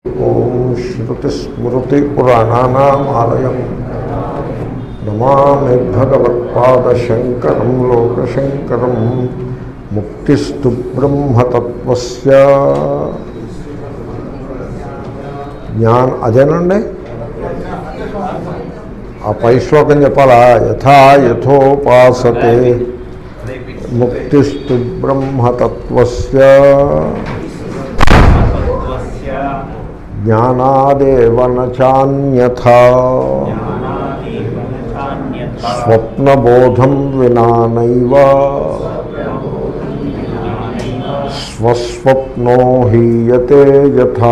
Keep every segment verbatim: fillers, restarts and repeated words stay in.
ఓం శ్రుతిస్మృతిపురాణానామాలయం నమామి భగవత్పాదశంకరం లోకశంకరం. ముక్తిస్తు బ్రహ్మతత్వస్య జ్ఞాన అదేనండి. ఆ పై శ్లోకం చెప్పాలా? యథా యథోపాసతే ముక్తిస్తు బ్రహ్మతత్వస్య జ్ఞానాదేవ న చాన్యథా స్వప్నబోధం వినా నైవ స్వస్వప్నో హీయతే యథా.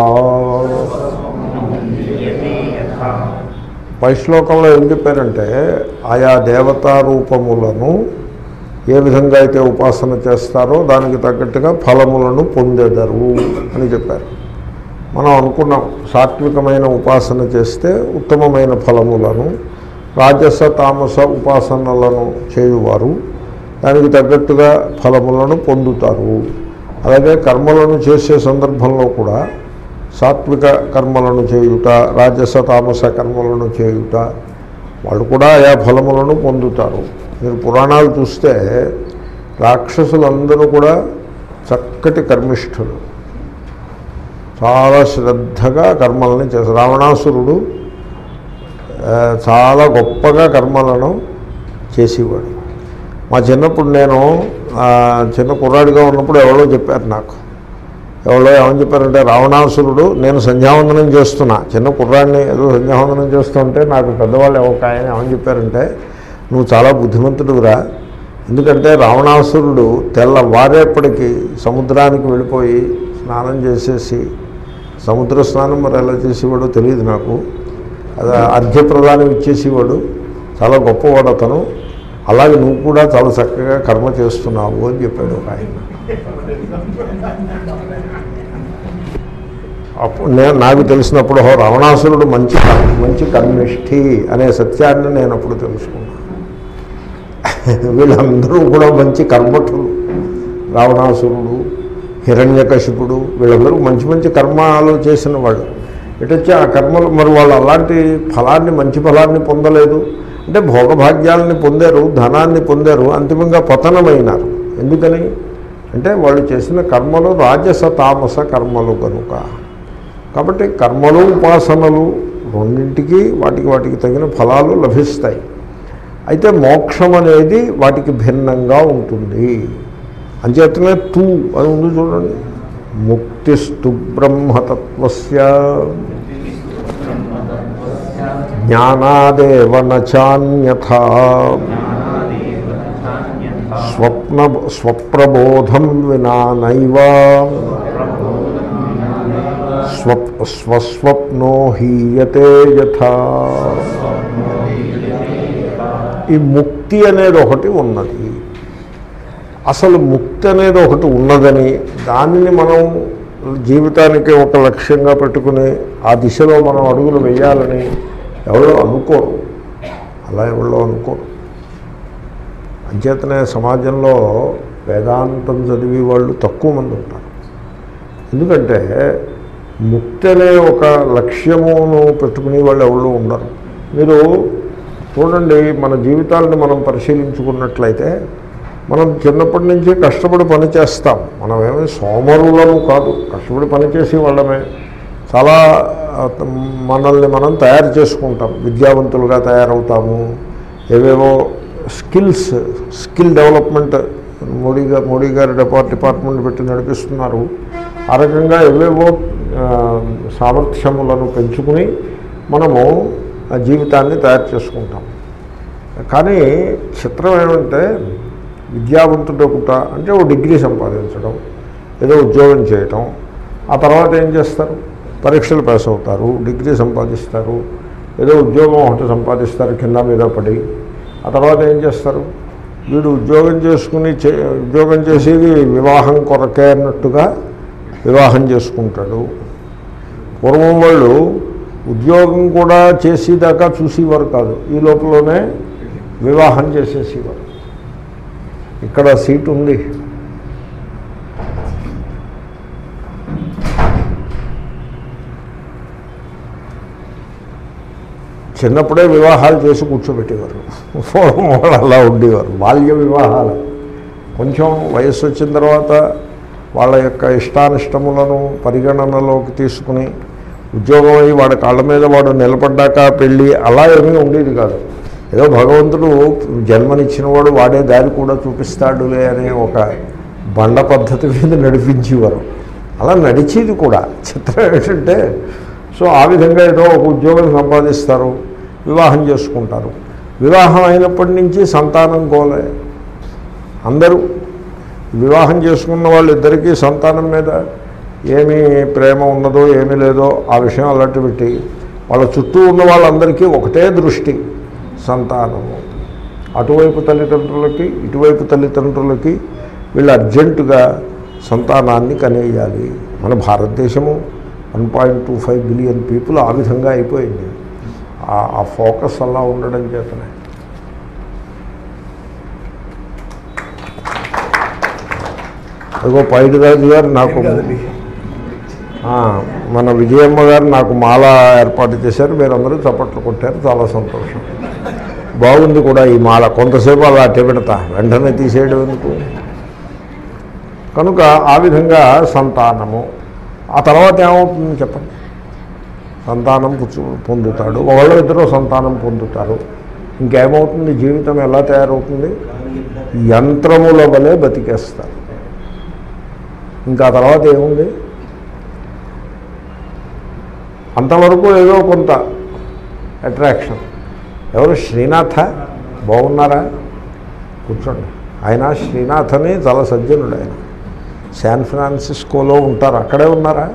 పై శ్లోకంలో ఏం చెప్పారంటే, ఆయా దేవతా రూపములను ఏ విధంగా అయితే ఉపాసన చేస్తారో దానికి తగ్గట్టుగా ఫలములను పొందెదరు అని చెప్పారు. మనం అనుకున్నాం, సాత్వికమైన ఉపాసన చేస్తే ఉత్తమమైన ఫలములను, రాజస తామస ఉపాసనలను చేయువారు దానికి తగ్గట్టుగా ఫలములను పొందుతారు. అలాగే కర్మలను చేసే సందర్భంలో కూడా సాత్విక కర్మలను చేయుట, రాజస తామస కర్మలను చేయుట వాళ్ళు కూడా ఆయా ఫలములను పొందుతారు. మీరు పురాణాలు చూస్తే రాక్షసులందరూ కూడా చక్కటి కర్మిష్ఠులు, చాలా శ్రద్ధగా కర్మలని చేస్తారు. రావణాసురుడు చాలా గొప్పగా కర్మలను చేసేవాడు. మా చిన్నప్పుడు నేను చిన్న కుర్రాడిగా ఉన్నప్పుడు ఎవరో చెప్పారు నాకు, ఎవరో ఏమని చెప్పారంటే, రావణాసురుడు, నేను సంధ్యావందనం చేస్తున్నా, చిన్న కుర్రాడిని ఏదో సంధ్యావందనం చేస్తుంటే నాకు పెద్దవాళ్ళు ఒక ఆయన ఏమని చెప్పారంటే, నువ్వు చాలా బుద్ధిమంతుడురా, ఎందుకంటే రావణాసురుడు తెల్లవారేపటికి సముద్రానికి వెళ్ళిపోయి స్నానం చేసేసి, సముద్ర స్నానం మరి ఎలా చేసేవాడో తెలియదు నాకు, అది అర్ఘ్యప్రదానం ఇచ్చేసేవాడు, చాలా గొప్పవాడు అతను, అలాగే నువ్వు కూడా చాలా చక్కగా కర్మ చేస్తున్నావు అని చెప్పాడు ఒక ఆయన. అప్పుడు నేను నాకు తెలిసినప్పుడు రావణాసురుడు మంచి మంచి కర్మిష్ఠి అనే సత్యాన్ని నేను అప్పుడు తెలుసుకున్నాను. వీళ్ళందరూ కూడా మంచి కర్మఠులు. రావణాసురుడు, హిరణ్యకశిపుడు వీళ్ళందరూ మంచి మంచి కర్మలు చేసిన వాళ్ళు. ఇటొచ్చి ఆ కర్మలు మరి వాళ్ళు అలాంటి ఫలాన్ని, మంచి ఫలాన్ని పొందలేదు. అంటే భోగభాగ్యాలని పొందారు, ధనాన్ని పొందారు, అంతిమంగా పతనమైనారు. ఎందుకని అంటే వాళ్ళు చేసిన కర్మలు రాజస తామస కర్మలు కనుక. కాబట్టి కర్మలు ఉపాసనలు రెండింటికి వాటికి వాటికి తగిన ఫలాలు లభిస్తాయి. అయితే మోక్షం అనేది వాటికి భిన్నంగా ఉంటుంది. అంచేతనే తూ అని ఉంది చూడండి, ముక్తిస్తు బ్రహ్మతత్వస్య జ్ఞానాదేవ న చాన్యథా స్వప్న స్వప్రబోధం వినా నైవ స్వప్ స్వస్వప్నో హీయతే యథా. ఈ ముక్తి అనేది ఒకటి ఉన్నది. అసలు ముక్తి అనేది ఒకటి ఉన్నదని, దానిని మనం జీవితానికి ఒక లక్ష్యంగా పెట్టుకుని ఆ దిశలో మనం అడుగులు వేయాలని ఎవరో అనుకోరు. అలా ఎవరో అనుకోరు. అంచేతనే సమాజంలో వేదాంతం చదివి వాళ్ళు తక్కువ మంది ఉంటారు. ఎందుకంటే ముక్తి అనే ఒక లక్ష్యమును పెట్టుకునే వాళ్ళు ఎవరు ఉండరు. మీరు చూడండి, మన జీవితాలను మనం పరిశీలించుకున్నట్లయితే మనం చిన్నప్పటి నుంచి కష్టపడి పని చేస్తాం. మనం ఏమీ సోమరులము కాదు, కష్టపడి పనిచేసే వాళ్ళమే. చాలా మనల్ని మనం తయారు చేసుకుంటాం, విద్యావంతులుగా తయారవుతాము. ఏవేవో స్కిల్స్, స్కిల్ డెవలప్మెంట్ మోడీ గారు మోడీ గారు డిపార్ట్ డిపార్ట్మెంట్ పెట్టి నడిపిస్తున్నారు. ఆ రకంగా ఏవేవో సామర్థ్యములను పెంచుకుని మనము జీవితాన్ని తయారు చేసుకుంటాం. కానీ చిత్రం ఏమంటే, విద్యావంతుడు పుట్ట అంటే ఓ డిగ్రీ సంపాదించడం, ఏదో ఉద్యోగం చేయటం, ఆ తర్వాత ఏం చేస్తారు, పరీక్షలు పాస్ అవుతారు, డిగ్రీ సంపాదిస్తారు, ఏదో ఉద్యోగం ఒకటి సంపాదిస్తారు కింద మీద పడి. ఆ తర్వాత ఏం చేస్తారు, వీడు ఉద్యోగం చేసుకుని ఉద్యోగం చేసేది వివాహం కొరకే అన్నట్టుగా వివాహం చేసుకుంటాడు. పూర్వం వాళ్ళు ఉద్యోగం కూడా చేసేదాకా చూసేవారు కాదు, ఈ లోపలనే వివాహం చేసేసేవారు. ఇక్కడ సీట్ ఉంది, చిన్నప్పుడే వివాహాలు చేసి కూర్చోబెట్టేవారు. పూర్వం వాళ్ళు అలా ఉండేవారు. బాల్య వివాహాలు. కొంచెం వయస్సు వచ్చిన తర్వాత వాళ్ళ యొక్క ఇష్టానిష్టములను పరిగణనలోకి తీసుకుని ఉద్యోగం అయ్యి వాడి కాళ్ళ మీద వాడు నిలబడ్డాక పెళ్ళి అలా ఏమీ ఉండేది కాదు. ఏదో భగవంతుడు జన్మనిచ్చినవాడు వాడే దారి కూడా చూపిస్తాడులే అనే ఒక బండ పద్ధతి మీద నడిపించేవారు. అలా నడిచేది కూడా. చిత్రం ఏంటంటే, సో ఆ విధంగా ఏదో ఒక ఉద్యోగం సంపాదిస్తారు, వివాహం చేసుకుంటారు. వివాహం అయినప్పటి నుంచి సంతానం కోలే. అందరూ వివాహం చేసుకున్న వాళ్ళిద్దరికీ సంతానం మీద ఏమీ ప్రేమ ఉన్నదో ఏమీ లేదో ఆ విషయం అలాంటి పెట్టి వాళ్ళ చుట్టూ ఉన్న వాళ్ళందరికీ ఒకటే దృష్టి, సంతానము. అటువైపు తల్లిదండ్రులకి ఇటువైపు తల్లిదండ్రులకి వీళ్ళు అర్జెంటుగా సంతానాన్ని కనేయాలి. మన భారతదేశము one point two five billion people ఆ విధంగా అయిపోయింది. ఆ ఫోకస్ అలా ఉండడం చేతనే. అదిగో పైడిరాజు గారు నాకు, మన విజయమ్మ గారు నాకు మాల ఏర్పాటు చేశారు. మీరందరూ చప్పట్లు కొట్టారు, చాలా సంతోషం. బాగుంది కూడా ఈ మాల. కొంతసేపు అలా అట్టే పెడతా, వెంటనే తీసేయడం ఎందుకు. కనుక ఆ విధంగా సంతానము. ఆ తర్వాత ఏమవుతుంది చెప్పండి? సంతానం పొందుతాడు, ఒకళ్ళు ఇద్దరు సంతానం పొందుతారు. ఇంకేమవుతుంది? జీవితం ఎలా తయారవుతుంది? యంత్రముల వలె బతికేస్తారు. ఇంకా తర్వాత ఏముంది? అంతవరకు ఏదో కొంత అట్రాక్షన్. ఎవరు? శ్రీనాథ బాగున్నారా? కూర్చోండి. ఆయన శ్రీనాథ్ అని చాలా సజ్జనుడు. ఆయన శాన్ ఫ్రాన్సిస్కోలో ఉంటారు. అక్కడే ఉన్నారా?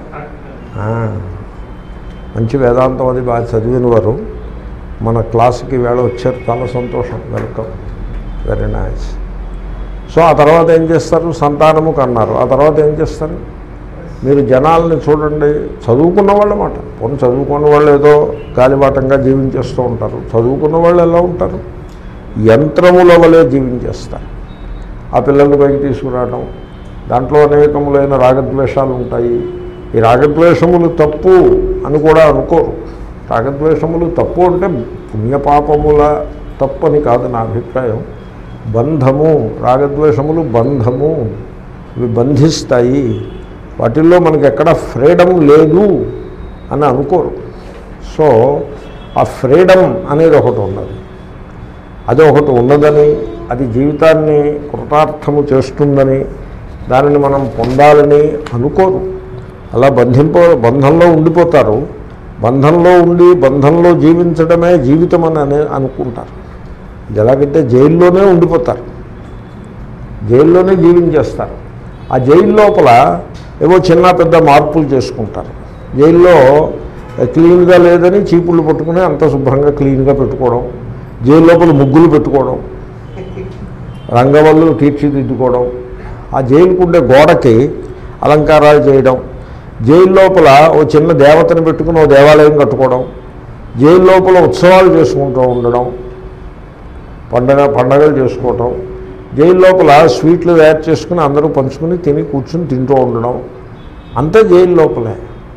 మంచి వేదాంతం అది బాగా చదివిన వారు మన క్లాస్కి వేళ వచ్చారు. చాలా సంతోషం. Welcome, very nice. సో ఆ తర్వాత ఏం చేస్తారు? సంతానము కన్నారు. ఆ తర్వాత ఏం చేస్తారు? మీరు జనాల్ని చూడండి, చదువుకున్న వాళ్ళు అన్నమాట. కొన్ని చదువుకున్న వాళ్ళు ఏదో గాలిబాటంగా జీవించేస్తూ ఉంటారు. చదువుకున్న వాళ్ళు ఎలా ఉంటారు? యంత్రముల వలె జీవించేస్తారు. ఆ పిల్లల్ని పైకి తీసుకురావడం, దాంట్లో అనేకములైన రాగద్వేషాలు ఉంటాయి. ఈ రాగద్వేషములు తప్పు అని కూడా అనుకోరు. రాగద్వేషములు తప్పు అంటే పుణ్యపాపముల తప్పు అని కాదు నా అభిప్రాయం. బంధము, రాగద్వేషములు బంధము, ఇవి బంధిస్తాయి. వాటిల్లో మనకి ఎక్కడ ఫ్రీడమ్ లేదు అని అనుకోరు. సో ఆ ఫ్రీడమ్ అనేది ఒకటి ఉన్నది. అది ఒకటి ఉన్నదని, అది జీవితాన్ని కృతార్థము చేస్తుందని, దానిని మనం పొందాలని అనుకోరు. అలా బంధింపో బంధంలో ఉండిపోతారు. బంధంలో ఉండి బంధంలో జీవించడమే జీవితం అని అనే అనుకుంటారు. ఇది ఎలాగంటే జైల్లోనే ఉండిపోతారు, జైల్లోనే జీవించేస్తారు. ఆ జైలు లోపల ఏవో చిన్న పెద్ద మార్పులు చేసుకుంటారు. జైల్లో క్లీన్గా లేదని చీపుళ్ళు పట్టుకుని అంత శుభ్రంగా క్లీన్గా పెట్టుకోవడం, జైలు లోపల ముగ్గులు పెట్టుకోవడం, రంగవల్లు తీర్చిదిద్దుకోవడం, ఆ జైలుకు ఉండే గోడకి అలంకారాలు చేయడం, జైలు లోపల ఓ చిన్న దేవతను పెట్టుకుని ఓ దేవాలయం కట్టుకోవడం, జైలు లోపల ఉత్సవాలు చేసుకుంటూ ఉండడం, పండగ పండగలు చేసుకోవటం, జైలు లోపల స్వీట్లు తయారు చేసుకుని అందరూ పంచుకుని తిని కూర్చుని తింటూ ఉండడం, అంతే జైలు లోపలే.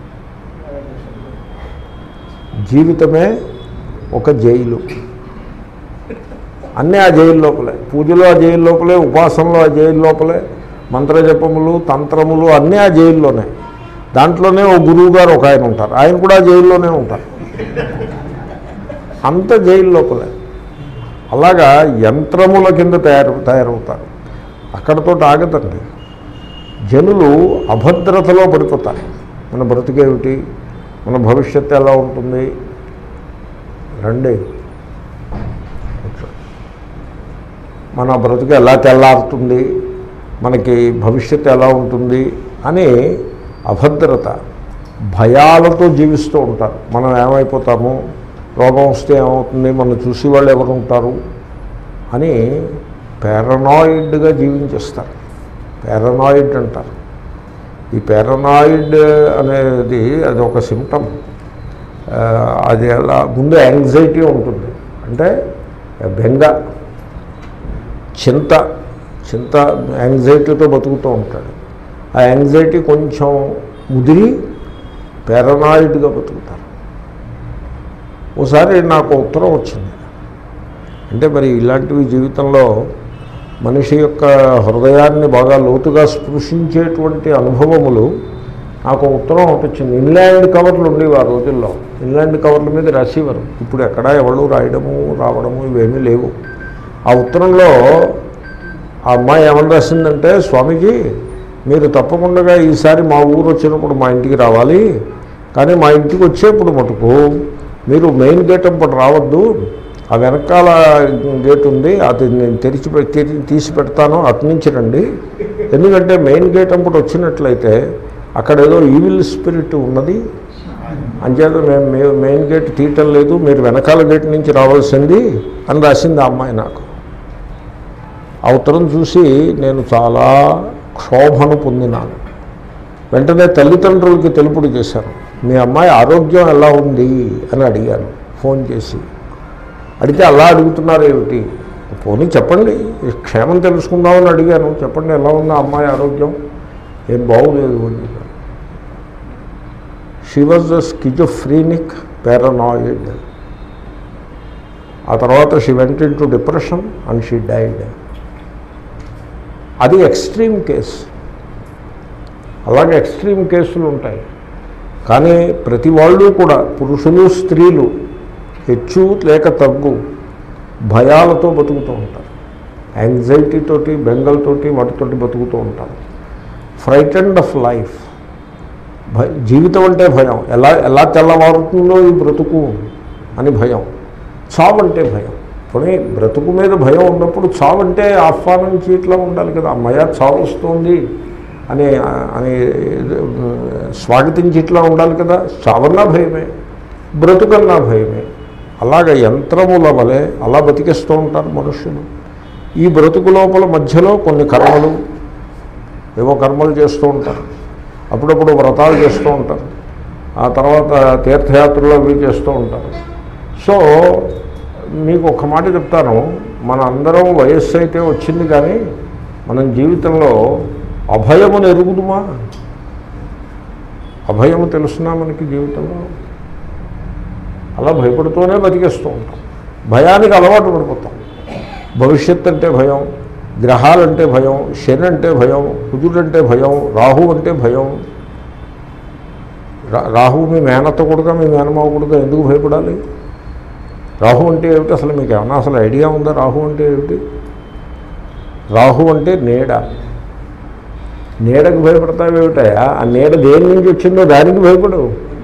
జీవితమే ఒక జైలు. అన్నీ ఆ జైలు లోపలే. పూజలు ఆ జైలు లోపలే, ఉపాసనలు ఆ జైలు లోపలే, మంత్రజపములు తంత్రములు అన్నీ ఆ జైల్లోనే. దాంట్లోనే ఓ గురువు గారు ఒక ఆయన ఉంటారు, ఆయన కూడా జైల్లోనే ఉంటారు. అంత జైలు లోపలే. అలాగా యంత్రముల కింద తయారు తయారవుతారు. అక్కడతో ఆగదండి. జనులు అభద్రతలో పడిపోతారు. మన బ్రతికేమిటి, మన భవిష్యత్తు ఎలా ఉంటుంది, రండి మన బ్రతుకు ఎలా తెల్లారుతుంది, మనకి భవిష్యత్తు ఎలా ఉంటుంది అని అభద్రత, భయాలతో జీవిస్తూ ఉంటారు. మనం ఏమైపోతాము, రోగం వస్తే ఏమవుతుంది, మనం చూసి వాళ్ళు ఎవరు ఉంటారు అని పారనాయిడ్గా జీవించేస్తారు. పారనాయిడ్ అంటారు. ఈ పారనాయిడ్ అనేది అది ఒక సిమ్టమ్. అది అలా ముందు యాంగ్జైటీ ఉంటుంది, అంటే బెంగ, చింత చింత యాంగ్జైటీతో బతుకుతూ ఉంటాడు. ఆ యాంగ్జైటీ కొంచెం ముదిరి పారనాయిడ్గా బతుకుతారు. ఓసారి నాకు ఉత్తరం వచ్చింది. అంటే మరి ఇలాంటివి జీవితంలో మనిషి యొక్క హృదయాన్ని బాగా లోతుగా స్పృశించేటువంటి అనుభవములు నాకు ఉత్తరం ఒకటి వచ్చింది. ఇన్లాండ్ కవర్లు ఉండేవి ఆ రోజుల్లో. ఇన్లాండ్ కవర్ల మీద రాసేవారు. ఇప్పుడు ఎక్కడా ఎవరు రాయడము రావడము ఇవేమీ లేవు. ఆ ఉత్తరంలో ఆ అమ్మాయి ఏమని రాసిందంటే, స్వామీజీ మీరు తప్పకుండా ఈసారి మా ఊరు వచ్చినప్పుడు మా ఇంటికి రావాలి, కానీ మా ఇంటికి వచ్చేప్పుడు మటుకు మీరు మెయిన్ గేట్ అప్పుడు రావద్దు, ఆ వెనకాల గేట్ ఉంది అది నేను తెరిచి తీసి పెడతాను, అటు నుంచి రండి. ఎందుకంటే మెయిన్ గేట్ అప్పుడు వచ్చినట్లయితే అక్కడ ఏదో ఈవిల్ స్పిరిట్ ఉన్నది, అంచేత మేము మెయిన్ గేట్ తీయటం లేదు, మీరు వెనకాల గేట్ నుంచి రావాల్సింది అని రాసింది ఆ అమ్మాయి నాకు. ఆ ఉత్తరం చూసి నేను చాలా క్షోభను పొందినాను. వెంటనే తల్లిదండ్రులకి తెలుపుడు చేశాను. మీ అమ్మాయి ఆరోగ్యం ఎలా ఉంది అని అడిగాను ఫోన్ చేసి. అడిగితే అలా అడుగుతున్నారు ఏమిటి, పోనీ చెప్పండి క్షేమం తెలుసుకుందామని అడిగాను. చెప్పండి ఎలా ఉంది అమ్మాయి ఆరోగ్యం, ఏం బాగులేదు అని. She was the schizophrenic paranoid. ఆ తర్వాత she went into depression and she died. అది ఎక్స్ట్రీమ్ కేసు. అలాగే ఎక్స్ట్రీమ్ కేసులు ఉంటాయి. కానీ ప్రతి వాళ్ళు కూడా పురుషులు స్త్రీలు హెచ్చు లేక తగ్గు భయాలతో బతుకుతూ ఉంటారు. యాంగ్జైటీతోటి బెంగల్తోటి వాటితోటి బతుకుతూ ఉంటారు. Frightened of life. భయ జీవితం అంటే భయం. ఎలా ఎలా తెల్లవారుతుందో ఈ బ్రతుకు అని భయం. చావు అంటే భయం. పోనీ బ్రతుకు మీద భయం ఉన్నప్పుడు చావు అంటే ఆహ్వానించి ఇట్లా ఉండాలి కదా. అమ్మయ్య చావు వస్తుంది అని అని స్వాగతించి ఇట్లా ఉండాలి కదా. చావన్నా భయమే, బ్రతుకన్నా భయమే. అలాగ యంత్రముల వలె అలా బతికేస్తూ ఉంటారు మనుష్యులు. ఈ బ్రతుకు లోపల మధ్యలో కొన్ని కర్మలు, ఏవో కర్మలు చేస్తూ ఉంటారు. అప్పుడప్పుడు వ్రతాలు చేస్తూ ఉంటారు. ఆ తర్వాత తీర్థయాత్రలు అవి చేస్తూ ఉంటారు. సో మీకు ఒక మాట చెప్తాను, మన అందరం వయస్సు అయితే వచ్చింది, కానీ మనం జీవితంలో అభయమును ఎరుగుదుమా? అభయము తెలుసునా మనకి జీవితంలో? అలా భయపడుతూనే బతికేస్తూ ఉంటాం. భయానికి అలవాటు పడిపోతాం. భవిష్యత్తు అంటే భయం, గ్రహాలంటే భయం, శని అంటే భయం, కుజుడు అంటే భయం, రాహు అంటే భయం. రాహు మీ మేనత్త కొడుగా మీ మేనమావ కొడుగా ఎందుకు భయపడాలి? రాహు అంటే ఏమిటి అసలు మీకు ఏమన్నా అసలు ఐడియా ఉందా? రాహు అంటే ఏమిటి? రాహు అంటే నీడ. నీడకు భయపడతావేమిటాయా? ఆ నీడ దేని నుంచి వచ్చిందో దానికి భయపడు.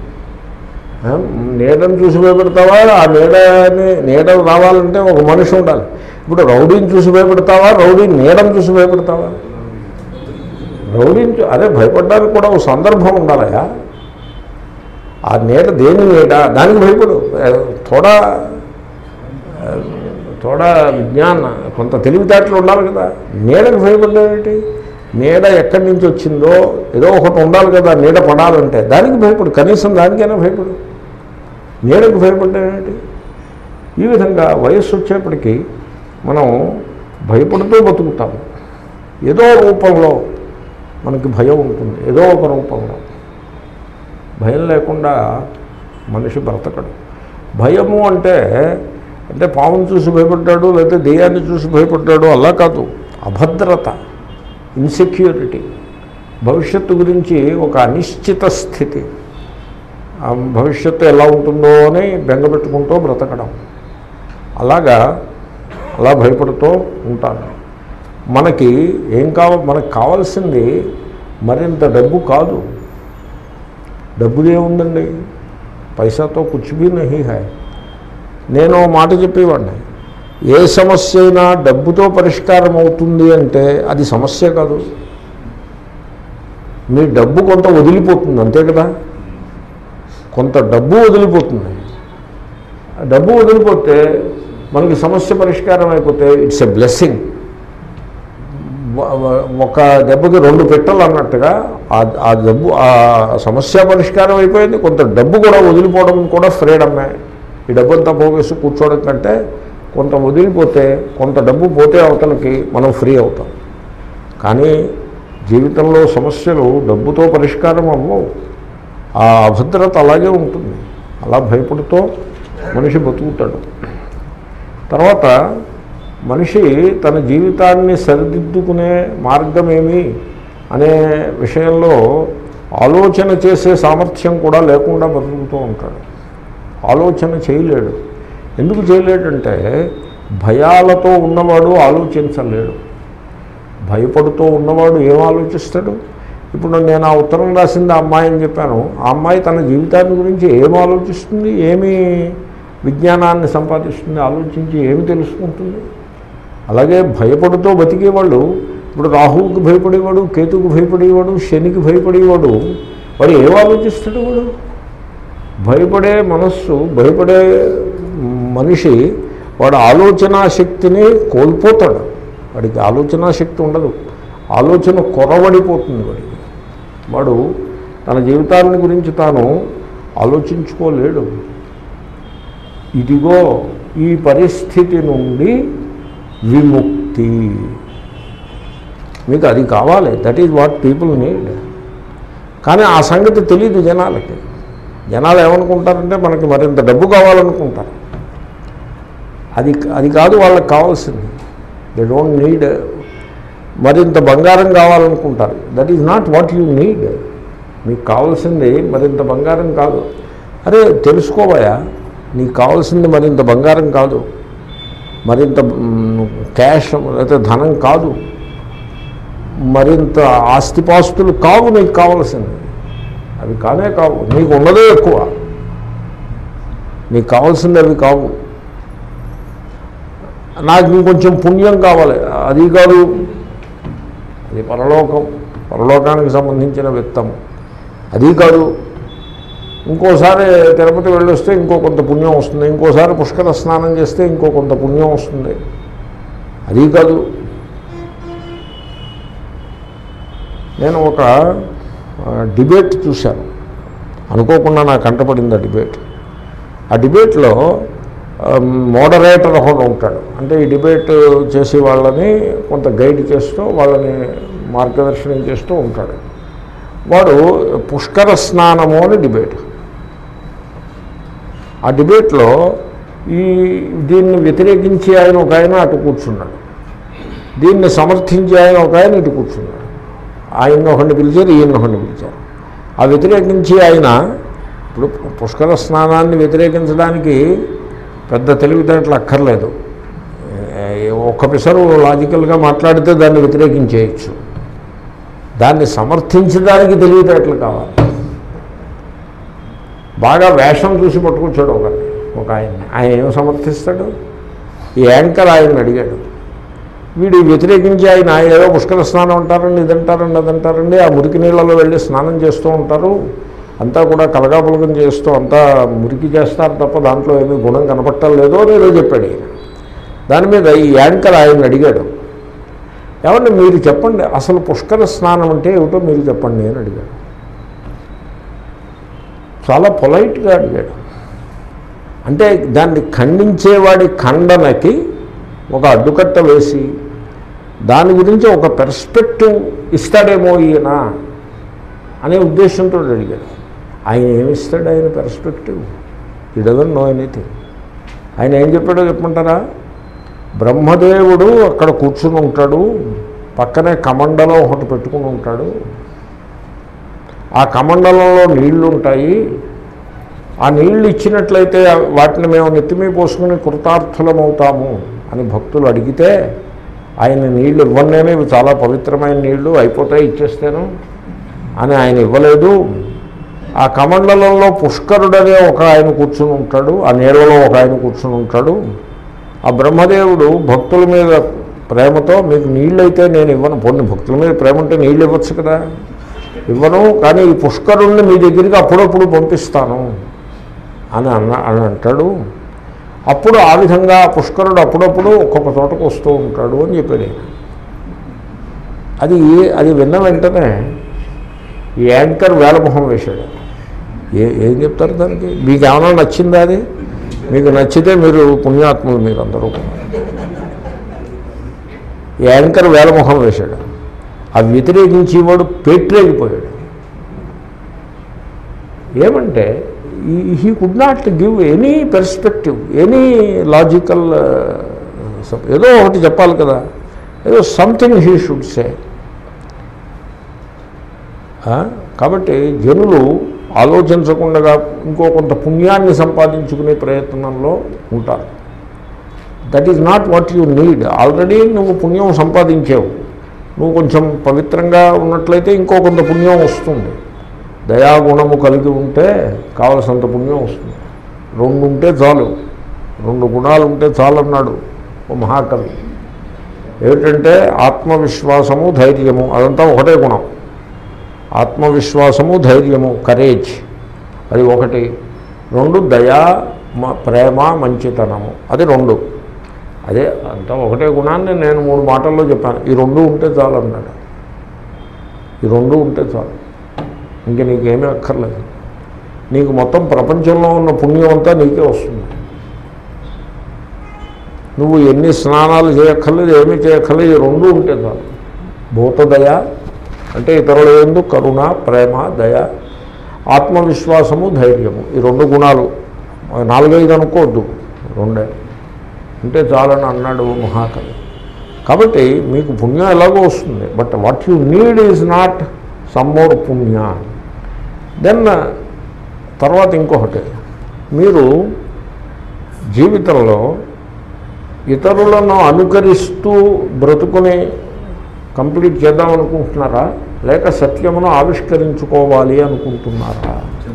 నీడను చూసి భయపడతావా? ఆ నీడని నీడ రావాలంటే ఒక మనిషి ఉండాలి. ఇప్పుడు రౌడీని చూసి భయపడతావా? రౌడీ నీడను చూసి భయపడతావా? రౌడీని అదే భయపడడానికి కూడా ఒక సందర్భం ఉండాలయా. ఆ నీడ దేని నీడ దానికి భయపడు. థోడా థోడా విజ్ఞాన కొంత తెలివితేటలు ఉండాలి కదా. నీడకు భయపడ్డావేంటి? నీడ ఎక్కడి నుంచి వచ్చిందో ఏదో ఒకటి ఉండాలి కదా. నీడ పడాలంటే దానికి భయపడు, కనీసం దానికైనా భయపడు. నీడకు భయపడ్డావేంటి? ఈ విధంగా వయస్సు వచ్చేప్పటికీ మనం భయపడుతూ బతుకుతాము. ఏదో రూపంలో మనకి భయం ఉంటుంది. ఏదో ఒక రూపంలో భయం లేకుండా మనిషి బ్రతకడు. భయము అంటే అంటే పామును చూసి భయపడ్డాడు, లేకపోతే దెయ్యాన్ని చూసి భయపడ్డాడు అలా కాదు. అభద్రత, ఇన్సెక్యూరిటీ, భవిష్యత్తు గురించి ఒక అనిశ్చిత స్థితి, భవిష్యత్తు ఎలా ఉంటుందో అని బెంగపెట్టుకుంటూ బ్రతకడం. అలాగా అలా భయపడుతూ ఉంటాను. మనకి ఏం కావాలి? మనకు కావాల్సింది మరింత డబ్బు కాదు. డబ్బుది ఏముందండి? పైసాతో కుచ్ భీ నహీ హై. నేను మాట చెప్పేవాడిని, ఏ సమస్య అయినా డబ్బుతో పరిష్కారం అవుతుంది అంటే అది సమస్య కాదు. మీ డబ్బు కొంత వదిలిపోతుంది అంతే కదా. కొంత డబ్బు వదిలిపోతుంది. డబ్బు వదిలిపోతే మనకి సమస్య పరిష్కారం అయిపోతే ఇట్స్ ఎ బ్లెస్సింగ్. ఒక దెబ్బకి రెండు పెట్టలు అన్నట్టుగా ఆ డబ్బు ఆ సమస్య పరిష్కారం అయిపోయింది. కొంత డబ్బు కూడా వదిలిపోవడం కూడా ఫ్రీడమే. ఈ డబ్బు అంతా పోగేసి కూర్చోవడం కంటే కొంత వదిలిపోతే, కొంత డబ్బు పోతే అవతలకి మనం ఫ్రీ అవుతాం. కానీ జీవితంలో సమస్యలు డబ్బుతో పరిష్కారం అవ్వవు. ఆ అభద్రత అలాగే ఉంటుంది. అలా భయపడుతూ మనిషి బతుకుతాడు. తర్వాత మనిషి తన జీవితాన్ని సరిదిద్దుకునే మార్గమేమి అనే విషయంలో ఆలోచన చేసే సామర్థ్యం కూడా లేకుండా బతుకుతూ ఉంటాడు. ఆలోచన చేయలేడు. ఎందుకు చేయలేడంటే భయాలతో ఉన్నవాడు ఆలోచించలేడు. భయపడుతూ ఉన్నవాడు ఏం ఆలోచిస్తాడు? ఇప్పుడు నేను ఆ ఉత్తరం రాసింది ఆ అమ్మాయి అని చెప్పాను. ఆ అమ్మాయి తన జీవితాన్ని గురించి ఏం ఆలోచిస్తుంది, ఏమి విజ్ఞానాన్ని సంపాదిస్తుంది, ఆలోచించి ఏమి తెలుసుకుంటుంది? అలాగే భయపడుతూ బతికేవాళ్ళు, ఇప్పుడు రాహువుకి భయపడేవాడు, కేతువుకి భయపడేవాడు, శనికి భయపడేవాడు, వాడు ఏం ఆలోచిస్తాడు? వాడు భయపడే మనస్సు, భయపడే మనిషి వాడు ఆలోచనా శక్తిని కోల్పోతాడు. వాడికి ఆలోచనా శక్తి ఉండదు, ఆలోచన కొరవడిపోతుంది వాడికి. వాడు తన జీవితాన్ని గురించి తాను ఆలోచించుకోలేడు. ఇదిగో ఈ పరిస్థితి నుండి విముక్తి, మీకు అది కావాలి. That is what people need. కానీ ఆ సంగతి తెలియదు జనాలకి. జనాలు ఏమనుకుంటారంటే మనకి మరింత డబ్బు కావాలనుకుంటారు. అది అది కాదు వాళ్ళకి కావాల్సింది. They don't need. మరింత బంగారం కావాలనుకుంటారు. That is not what you need. మీకు కావాల్సింది మరింత బంగారం కాదు. అరే తెలుసుకోవాయా, నీకు కావాల్సింది మరింత బంగారం కాదు, మరింత క్యాష్ అయితే ధనం కాదు, మరింత ఆస్తిపాస్తులు కావు నీకు కావాల్సింది. అవి కానే కావు. నీకు ఉన్నదే ఎక్కువ. నీకు కావాల్సింది అవి కావు. నాకు ఇంకొంచెం పుణ్యం కావాలి, అది కాదు. అది పరలోకం, పరలోకానికి సంబంధించిన విత్తం, అది కాదు. ఇంకోసారి తిరుపతి వెళ్ళొస్తే ఇంకో కొంత పుణ్యం వస్తుంది, ఇంకోసారి పుష్కర స్నానం చేస్తే ఇంకో కొంత పుణ్యం వస్తుంది, అది కాదు. నేను ఒక డిబేట్ చూశాను, అనుకోకుండా నాకు కంటపడింది ఆ డిబేట్. ఆ డిబేట్లో మోడరేటర్ ఒకడు ఉంటాడు. అంటే ఈ డిబేట్ చేసే వాళ్ళని కొంత గైడ్ చేస్తూ వాళ్ళని మార్గదర్శనం చేస్తూ ఉంటాడు. వాడు పుష్కర స్నానము అని డిబేట్. ఆ డిబేట్లో ఈ దీన్ని వ్యతిరేకించి ఆయన ఒక ఆయన అటు కూర్చున్నాడు, దీన్ని సమర్థించి ఆయన ఒక ఆయన ఇటు కూర్చున్నాడు. ఆయన ఒకరిని పిలిచారు, ఈయన ఒకరిని పిలిచారు. ఆ వ్యతిరేకించి ఆయన, ఇప్పుడు పుష్కర స్నానాన్ని వ్యతిరేకించడానికి పెద్ద తెలివితేటలు అక్కర్లేదు. ఒక్క పిసరు లాజికల్గా మాట్లాడితే దాన్ని వ్యతిరేకించేయచ్చు. దాన్ని సమర్థించడానికి తెలివితేటలు కావాలి. బాగా వేషం చూసి పట్టుకొచ్చాడు ఒకరిని, ఒక ఆయన్ని. ఆయన ఏం సమర్థిస్తాడు? ఈ యాంకర్ ఆయన్ని అడిగాడు. వీడు వ్యతిరేకించి ఆయన ఏదో పుష్కర స్నానం అంటారండి, ఇదంటారండి, అదంటారండి, ఆ మురికి నీళ్ళలో వెళ్ళి స్నానం చేస్తూ ఉంటారు, అంతా కూడా కలగాపులగం చేస్తూ అంతా మురికి చేస్తారు తప్ప దాంట్లో ఏమీ గుణం కనపట్టం లేదో అని ఏదో చెప్పాడు ఈయన. దాని మీద ఈ యాంకర్ ఆయన అడిగాడు, ఏమంటే మీరు చెప్పండి, అసలు పుష్కర స్నానం అంటే ఏమిటో మీరు చెప్పండి అని అడిగాడు. చాలా పొలైట్గా అడిగాడు. అంటే దాన్ని ఖండించేవాడి ఖండనకి ఒక అడ్డుకట్ట వేసి దాని గురించి ఒక పెర్స్పెక్టివ్ ఇస్తాడేమో ఈయన అనే ఉద్దేశంతో అడిగాడు. ఆయన ఏమిస్తాడు? ఆయన పెర్స్పెక్టివ్ ఈ డజంట్ నో ఎనీథింగ్. ఆయన ఏం చెప్పాడో చెప్పమంటారా? బ్రహ్మదేవుడు అక్కడ కూర్చుని ఉంటాడు, పక్కనే కమండలం ఒకటి పెట్టుకుని ఉంటాడు, ఆ కమండలంలో నీళ్లు ఉంటాయి, ఆ నీళ్లు ఇచ్చినట్లయితే వాటిని మేము నెత్తిమీ పోసుకుని కృతార్థులమవుతాము అని భక్తులు అడిగితే ఆయన నీళ్లు ఇవ్వనేమే, ఇవి చాలా పవిత్రమైన నీళ్లు, అయిపోతాయి ఇచ్చేస్తాను అని ఆయన ఇవ్వలేదు. ఆ కమండలంలో పుష్కరుడనే ఒక ఆయన కూర్చుని ఉంటాడు, ఆ నీళ్లలో ఒక ఆయన కూర్చుని ఉంటాడు. ఆ బ్రహ్మదేవుడు భక్తుల మీద ప్రేమతో మీకు నీళ్ళు అయితే నేను ఇవ్వను, పొన్ని భక్తుల మీద ప్రేమ ఉంటే నీళ్ళు ఇవ్వచ్చు కదా, ఇవ్వను, కానీ ఈ పుష్కరుణ్ణి మీ దగ్గరికి అప్పుడప్పుడు పంపిస్తాను అని అన్న అని అంటాడు. అప్పుడు ఆ విధంగా పుష్కరుడు అప్పుడప్పుడు ఒక్కొక్క చోటకు వస్తూ ఉంటాడు అని చెప్పాడు. అది అది విన్న వెంటనే ఈ యాంకర్ వేలమొహం వేశాడు. ఏ ఏం చెప్తారు దానికి? మీకు ఏమైనా నచ్చిందా? అది మీకు నచ్చితే మీరు పుణ్యాత్ములు, మీరు అందరూ. ఈ యాంకర్ వేలమొహం వేశాడు. ఆ వ్యతిరేకించేవాడు పేట్రేగిపోయాడు. ఏమంటే he could not give any perspective, any logical, ఏదో ఒకటి చెప్పాలి కదా, ఏదో సంథింగ్ హీ షుడ్ సే. కాబట్టి జనులు ఆలోచించకుండా ఇంకో కొంత పుణ్యాన్ని సంపాదించుకునే ప్రయత్నంలో ఉంటారు. That is not what you need. Already నువ్వు పుణ్యం సంపాదించావు, నువ్వు కొంచెం పవిత్రంగా ఉన్నట్లయితే ఇంకో కొంత పుణ్యం వస్తుంది. దయాగుణము కలిగి ఉంటే కావలసినంత పుణ్యం వస్తుంది. రెండు ఉంటే చాలు, రెండు గుణాలు ఉంటే చాలన్నాడు ఓ మహాకవి. ఏమిటంటే ఆత్మవిశ్వాసము, ధైర్యము, అదంతా ఒకటే గుణం. ఆత్మవిశ్వాసము, ధైర్యము, కరేజ్, అది ఒకటి. రెండు దయా, ప్రేమ, మంచితనము, అది రెండు. అదే అంతా ఒకటే గుణాన్ని నేను మూడు మాటల్లో చెప్పాను. ఈ రెండు ఉంటే చాలు అన్నాడు. ఈ రెండు ఉంటే చాలు, ఇంక నీకేమీ అక్కర్లేదు. నీకు మొత్తం ప్రపంచంలో ఉన్న పుణ్యం అంతా నీకే వస్తుంది. నువ్వు ఎన్ని స్నానాలు చేయక్కర్లేదు, ఏమీ చేయక్కర్లేదు, ఈ రెండు ఉంటే చాలు. భూతదయ అంటే ఇతరుల యందు కరుణ, ప్రేమ, దయ, ఆత్మవిశ్వాసము, ధైర్యము, ఈ రెండు గుణాలు. నాలుగైదు అనుకోవద్దు, రెండే ఉంటే చాలని అన్నాడు మహాకవి. కాబట్టి మీకు పుణ్యం ఎలాగో వస్తుంది. But what you need is not some more పుణ్య. దెన్ తర్వాత ఇంకొకటి, మీరు జీవితంలో ఇతరులను అనుకరిస్తూ బ్రతుకుని కంప్లీట్ చేద్దాం అనుకుంటున్నారా, లేక సత్యమును ఆవిష్కరించుకోవాలి అనుకుంటున్నారా?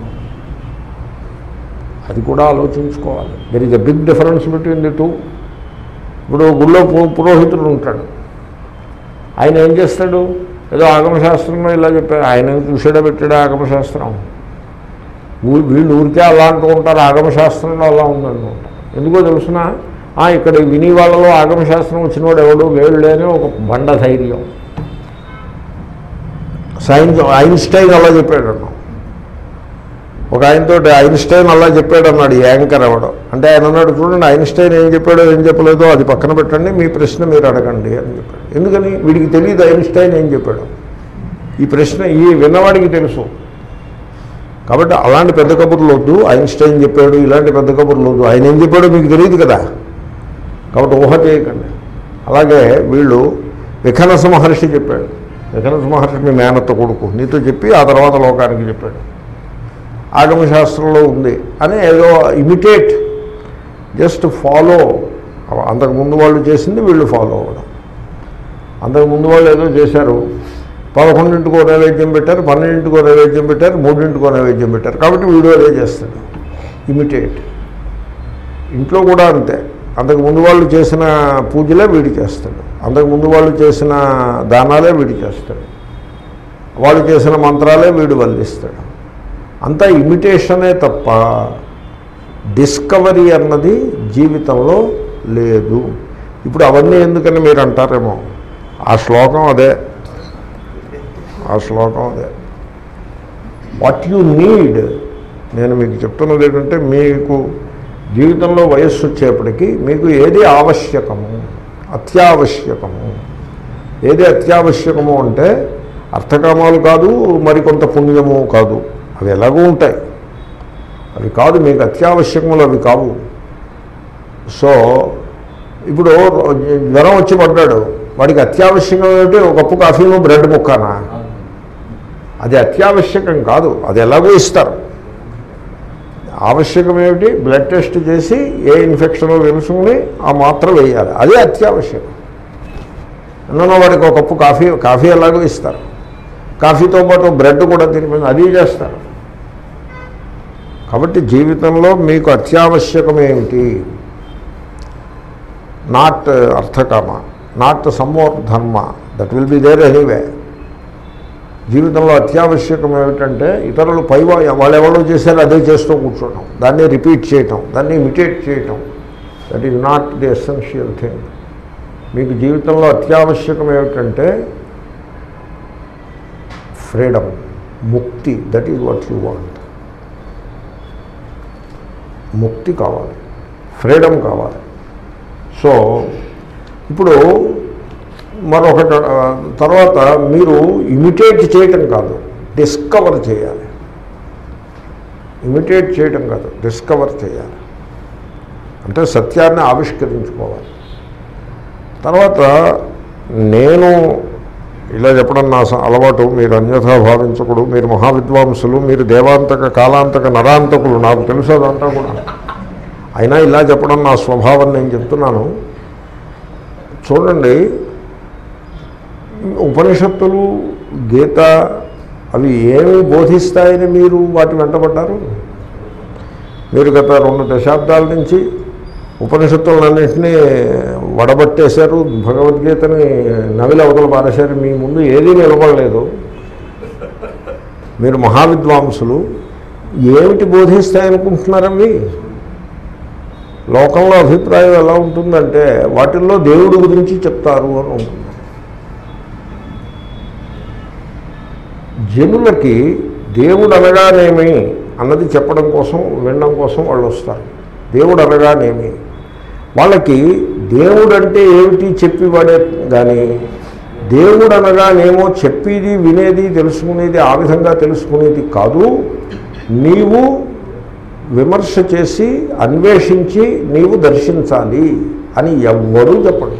అది కూడా ఆలోచించుకోవాలి. There is a big difference between the two. ఇప్పుడు గుళ్ళో పురోహితుడు ఉంటాడు, ఆయన ఏం చేస్తాడు, ఏదో ఆగమశాస్త్రంలో ఇలా చెప్పారు, ఆయన చూసాడా పెట్టాడా ఆగమశాస్త్రం. వీళ్ళు ఊరికే అలా అంటూ ఉంటారు, ఆగమశాస్త్రంలో అలా ఉందనుకుంటారు. ఎందుకో తెలుసిన, ఇక్కడ విని వాళ్ళలో ఆగమశాస్త్రం వచ్చినవాడు ఎవడు లేడు లేని ఒక బండ ధైర్యం. సైన్స్ ఐన్స్టైన్ అలా చెప్పాడు అన్నాం. ఒక ఆయనతో ఐన్స్టైన్ అలా చెప్పాడు అన్నాడు యాంకర్ ఎవడో. అంటే ఆయన అన్నాడు, చూడండి ఐన్స్టైన్ ఏం చెప్పాడో ఏం చెప్పలేదో అది పక్కన పెట్టండి, మీ ప్రశ్న మీరు అడగండి అని చెప్పాడు. ఎందుకని? వీడికి తెలియదు ఐన్స్టైన్ ఏం చెప్పాడు. ఈ ప్రశ్న ఈ విన్నవాడికి తెలుసు. కాబట్టి అలాంటి పెద్ద కబుర్లు వద్దు, ఐన్స్టైన్ చెప్పాడు ఇలాంటి పెద్ద కబుర్లు వద్దు, ఆయన ఏం చెప్పాడో మీకు తెలియదు కదా, కాబట్టి ఊహ చేయకండి. అలాగే వీళ్ళు విఖనస మహర్షి చెప్పాడు, విఖనస మహర్షి మీ మేనత్త కొడుకు, నీతో చెప్పి ఆ తర్వాత లోకానికి చెప్పాడు, ఆగమశాస్త్రంలో ఉంది అని ఏదో ఇమిటేట్, జస్ట్ ఫాలో. అంతకుముందు వాళ్ళు చేసింది వీళ్ళు ఫాలో అవ్వడం. అంతకుముందు వాళ్ళు ఏదో చేశారు, పదకొండింటికో నైవేద్యం పెట్టారు, పన్నెండింటికో నైవేద్యం పెట్టారు, మూడింటికో నైవేద్యం పెట్టారు, కాబట్టి వీడు అదే చేస్తాడు, ఇమిటేట్. ఇంట్లో కూడా అంతే, అంతకుముందు వాళ్ళు చేసిన పూజలే వీడి చేస్తాడు, అంతకుముందు వాళ్ళు చేసిన దానాలే వీడి చేస్తాడు, వాళ్ళు చేసిన మంత్రాలే వీడు వల్లిస్తాడు. అంతా ఇమిటేషనే తప్ప డిస్కవరీ అన్నది జీవితంలో లేదు. ఇప్పుడు అవన్నీ ఎందుకని మీరు అంటారేమో, ఆ శ్లోకం అదే, ఆ శ్లోకం అదే. వాట్ యు నీడ్, నేను మీకు చెప్తున్నది ఏంటంటే, మీకు జీవితంలో వయస్సు వచ్చేప్పటికీ మీకు ఏది ఆవశ్యకము, అత్యావశ్యకము, ఏది అత్యావశ్యకము అంటే అర్థకామాలు కాదు, మరికొంత పుణ్యము కాదు, అవి ఎలాగూ ఉంటాయి, అవి కాదు మీకు అత్యావశ్యకములు, అవి కావు. సో ఇప్పుడు జ్వరం వచ్చి పడ్డాడు, వాడికి అత్యావశ్యకం ఏమిటి, ఒక కప్పు కాఫీను బ్రెడ్ ముక్కనా, అది అత్యావశ్యకం కాదు, అది ఎలాగో ఇస్తారు. ఆవశ్యకం ఏమిటి, బ్లడ్ టెస్ట్ చేసి ఏ ఇన్ఫెక్షనో తెలుసుకుని ఆ మాత్ర వేయాలి, అదే అత్యావశ్యకం. ఎన్నో వాడికి ఒక కప్పు కాఫీ కాఫీ ఎలాగో ఇస్తారు, కాఫీతో పాటు బ్రెడ్ కూడా తినిపించి అది చేస్తారు. కాబట్టి జీవితంలో మీకు అత్యావశ్యకం ఏమిటి, నాట్ అర్థకామ, not some more dharma, that will be there anyway. జీవితంలో అత్యావశ్యకం ఏమిటంటే ఇతరులు పై వాళ్ళు ఎవరో చేశారో అదే చేస్తూ కూర్చోవడం, దాన్ని రిపీట్ చేయటం, దాన్ని ఇమిటేట్ చేయటం, that is not the essential thing. మీకు జీవితంలో అత్యావశ్యకం ఏమిటంటే ఫ్రీడమ్, ముక్తి, that is what you want. ముక్తి కావాలి, ఫ్రీడమ్ కావాలి. సో ఇప్పుడు మరొకటి తర్వాత మీరు ఇమిటేట్ చేయటం కాదు, డిస్కవర్ చేయాలి. ఇమిటేట్ చేయడం కాదు, డిస్కవర్ చేయాలి. అంటే సత్యాన్ని ఆవిష్కరించుకోవాలి. తర్వాత నేను ఇలా చెప్పడం నా అలవాటు, మీరు అన్యథా భావించకూడదు. మీరు మహావిద్వాంసులు, మీరు దేవాంతక కాలాంతక నరాంతకులు, నాకు తెలుసు అదంతా కూడా. అయినా ఇలా చెప్పడం నా స్వభావం, నేను చెప్తున్నాను. చూడండి, ఉపనిషత్తులు, గీత అవి ఏమి బోధిస్తాయని మీరు వాటి వెంటబడ్డారు? మీరు గత రెండు దశాబ్దాల నుంచి ఉపనిషత్తులన్నింటినీ వడబట్టేశారు, భగవద్గీతని నవిల అవతల పారేశారు. మీ ముందు ఏదీ నిలబడలేదు. మీరు మహావిద్వాంసులు, ఏమిటి బోధిస్తాయనుకుంటున్నారవి? లోకంలో అభిప్రాయం ఎలా ఉంటుందంటే వాటిల్లో దేవుడి గురించి చెప్తారు అని ఉంటుంది. జనులకి దేవుడు అనగానేమి అన్నది చెప్పడం కోసం, వినడం కోసం వాళ్ళు వస్తారు. దేవుడు అనగానేమి, వాళ్ళకి దేవుడు అంటే ఏమిటి చెప్పివాడే కానీ దేవుడు అనగానేమో చెప్పేది, వినేది, తెలుసుకునేది ఆ విధంగా తెలుసుకునేది కాదు. నీవు విమర్శ చేసి అన్వేషించి నీవు దర్శించాలి అని ఎవ్వరూ చెప్పడు.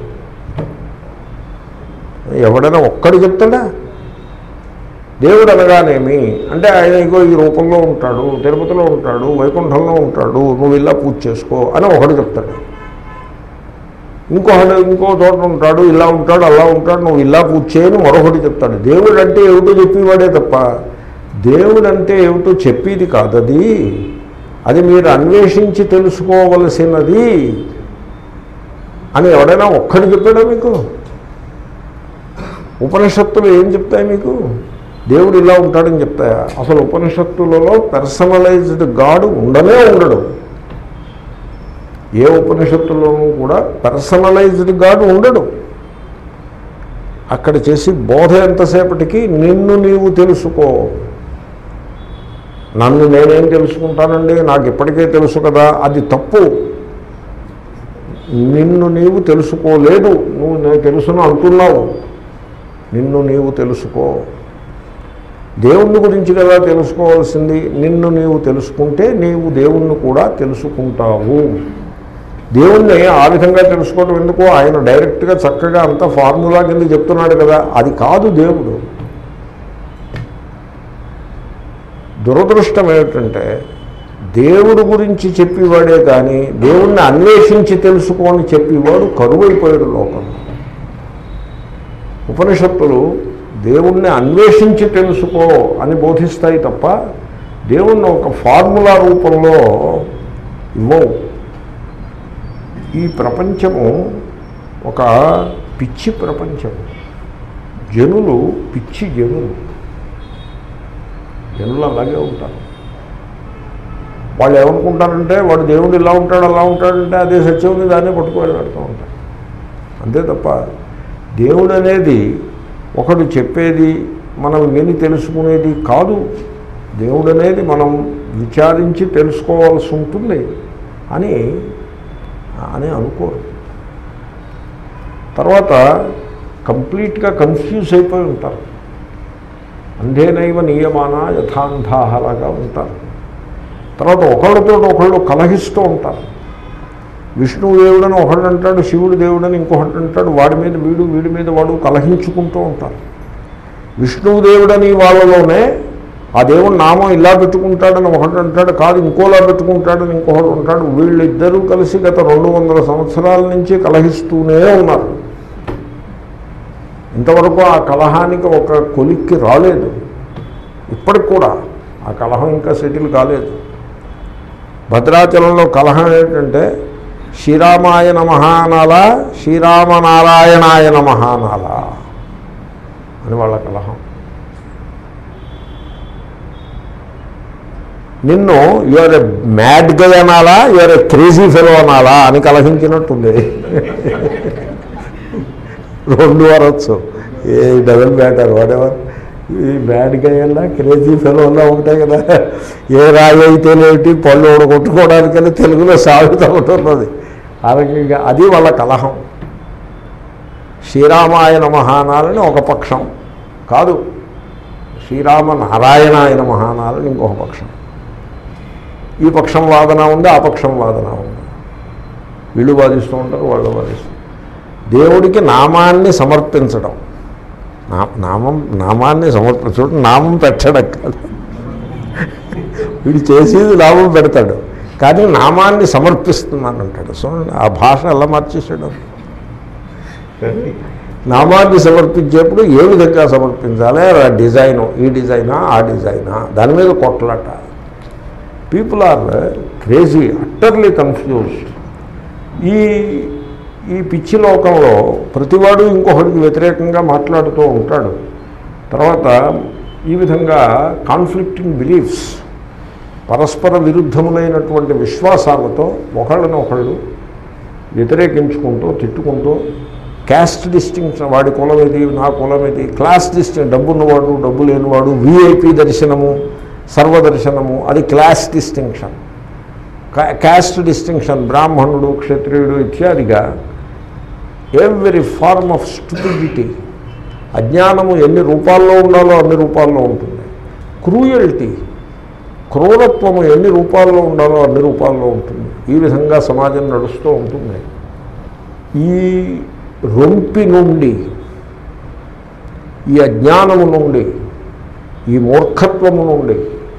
ఎవడైనా ఒక్కడు చెప్తాడా? దేవుడు అనగానేమి అంటే ఆయన ఇగో ఈ రూపంలో ఉంటాడు, తిరుపతిలో ఉంటాడు, వైకుంఠంలో ఉంటాడు, నువ్వు ఇలా పూజ చేసుకో అని ఒకడు చెప్తాడు. ఇంకొకడు ఇంకో చోట ఉంటాడు, ఇలా ఉంటాడు, అలా ఉంటాడు, నువ్వు ఇలా పూజ చేయని మరొకటి చెప్తాడు. దేవుడు అంటే ఏమిటో చెప్పేవాడే తప్ప దేవుడు అంటే ఏమిటో చెప్పేది కాదది. అది మీరు అన్వేషించి తెలుసుకోవలసినది అని ఎవడైనా ఒక్కడు చెప్పాడా మీకు? ఉపనిషత్తులు ఏం చెప్తాయి మీకు? దేవుడు ఇలా ఉంటాడని చెప్తాయా? అసలు ఉపనిషత్తులలో పర్సనలైజ్డ్ గాడ్ ఉండనే ఉండడు. ఏ ఉపనిషత్తుల్లోనూ కూడా పర్సనలైజ్డ్ గాడ్ ఉండడు. అక్కడ చేసి బోధ ఎంతసేపటికి నిన్ను నీవు తెలుసుకో. నన్ను నేనేం తెలుసుకుంటానండి, నాకు ఇప్పటికే తెలుసు కదా, అది తప్పు. నిన్ను నీవు తెలుసుకోలేదు. నువ్వు నేను తెలుసును అంటున్నావు, నిన్ను నీవు తెలుసుకో. దేవుణ్ణి గురించి కదా తెలుసుకోవాల్సింది. నిన్ను నీవు తెలుసుకుంటే నీవు దేవుణ్ణి కూడా తెలుసుకుంటావు. దేవుణ్ణి ఆ విధంగా తెలుసుకోవడం ఎందుకు? ఆయన డైరెక్ట్గా చక్కగా అంత ఫార్ములా కింద చెప్తున్నాడు కదా, అది కాదు దేవుడు. దురదృష్టం ఏమిటంటే దేవుడు గురించి చెప్పేవాడే కానీ దేవుణ్ణి అన్వేషించి తెలుసుకోని చెప్పేవాడు కరువైపోయాడు లోకంలో. ఉపనిషత్తులు దేవుణ్ణి అన్వేషించి తెలుసుకో అని బోధిస్తాయి తప్ప దేవుణ్ణి ఒక ఫార్ములా రూపంలో ఇవ్వవు. ఈ ప్రపంచము ఒక పిచ్చి ప్రపంచము. జనులు పిచ్చి జనులు జనులు అలాగే ఉంటారు. వాళ్ళు ఏమనుకుంటారంటే వాడు దేవుడు ఇలా ఉంటాడు అలా ఉంటాడంటే అదే సత్యం ఉంది, దాన్ని పట్టుకొని పెడుతూ ఉంటారు. అంతే తప్ప దేవుడు అనేది ఒకడు చెప్పేది మనం విని తెలుసుకునేది కాదు. దేవుడు అనేది మనం విచారించి తెలుసుకోవాల్సి ఉంటుంది అని అని అనుకోరు. తర్వాత కంప్లీట్గా కన్ఫ్యూజ్ అయిపోయి ఉంటారు. అంధేనైవ నియమాన యథాంధాహలాగా ఉంటారు. తర్వాత ఒకళ్ళతో ఒకళ్ళు కలహిస్తూ ఉంటారు. విష్ణువు దేవుడని ఒకడు అంటాడు, శివుడు దేవుడని ఇంకొకటి అంటాడు, వాడి మీద వీడు వీడి మీద వాడు కలహించుకుంటూ ఉంటారు. విష్ణువు దేవుడని వాళ్ళలోనే ఆ దేవుడు నామం ఇలా పెట్టుకుంటాడని ఒకటి అంటాడు, కాదు ఇంకోలా పెట్టుకుంటాడని ఇంకొకటి ఉంటాడు. వీళ్ళిద్దరూ కలిసి గత రెండు వందల సంవత్సరాల నుంచి కలహిస్తూనే ఉన్నారు. ఇంతవరకు ఆ కలహానికి ఒక కొలిక్కి రాలేదు. ఇప్పటికి కూడా ఆ కలహం ఇంకా సెటిల్ కాలేదు. భద్రాచలంలో కలహం ఏంటంటే శ్రీరామాయ నమః అనాలా, శ్రీరామనారాయణాయ నమః అనాలా అని వాళ్ళ కలహం. నిన్ను యూఆర్ ఎ మ్యాడ్ గై అనాలా, యూఆర్ ఎ క్రేజీ ఫెలో అనాలా అని కలహించినట్టుంది. రెండు అనొచ్చు, ఏ డబుల్ మ్యాటర్ వాడెవర్. ఈ బ్యాడ్ గై అన్నా క్రేజీ ఫెలో అన్నా ఒకటే కదా. ఏ రాయి అయితేనేమిటి, పళ్ళు కొట్టుకోవడానికైనా తెలుగులో సాగుతూ ఉంటున్నది. అలాగే అది వాళ్ళ కలహం. శ్రీరామాయ నమః అనాలని ఒక పక్షం, కాదు శ్రీరామ నారాయణాయ నమః అనాలని ఇంకొక పక్షం. ఈ పక్షం వాదన ఉంది, ఆ పక్షం వాదన ఉంది. వీళ్ళు వాదిస్తూ ఉంటారు, వాళ్ళు వాదిస్తూ. దేవుడికి నామాన్ని సమర్పించడం, నా నామం నామాన్ని సమర్పించడం, నామం పెట్టడం కాదు. వీడు చేసేది నామం పెడతాడు, కానీ నామాన్ని సమర్పిస్తున్నాను అంటాడు. సో ఆ భాష ఎలా మార్చేసాడు. నామాన్ని సమర్పించేప్పుడు ఏ విధంగా సమర్పించాలి, ఆ డిజైను, ఈ డిజైనా ఆ డిజైనా, దాని మీద కొట్లాట. People are crazy, utterly confused. ఈ ఈ పిచ్చి లోకంలో ప్రతివాడు ఇంకొకరికి వ్యతిరేకంగా మాట్లాడుతూ ఉంటాడు. తర్వాత ఈ విధంగా కాన్ఫ్లిక్టింగ్ బిలీఫ్స్, పరస్పర విరుద్ధములైనటువంటి విశ్వాసాలతో ఒకళ్ళనొకళ్ళు వ్యతిరేకించుకుంటూ తిట్టుకుంటూ, క్యాస్ట్ డిస్టింక్షన్, వాడి కులం ఇది, నా కులం ఇది, క్లాస్ డిస్టింక్షన్, డబ్బున్నవాడు డబ్బు లేనివాడు, వీఐపీ దర్శనము, సర్వదర్శనము, అది క్లాస్ డిస్టింక్షన్. క్యాస్ట్ డిస్టింక్షన్, బ్రాహ్మణుడు క్షత్రియుడు ఇత్యాదిగా ఎవ్రీ ఫార్మ్ ఆఫ్ స్టూపిడిటీ. అజ్ఞానము ఎన్ని రూపాల్లో ఉండాలో అన్ని రూపాల్లో ఉంటుంది. క్రూయల్టీ, క్రూరత్వము ఎన్ని రూపాల్లో ఉండాలో అన్ని రూపాల్లో ఉంటుంది. ఈ విధంగా సమాజం నడుస్తూ ఉంటుంది. ఈ రొంపి నుండి, ఈ అజ్ఞానము నుండి, ఈ మూర్ఖత్వము నుండి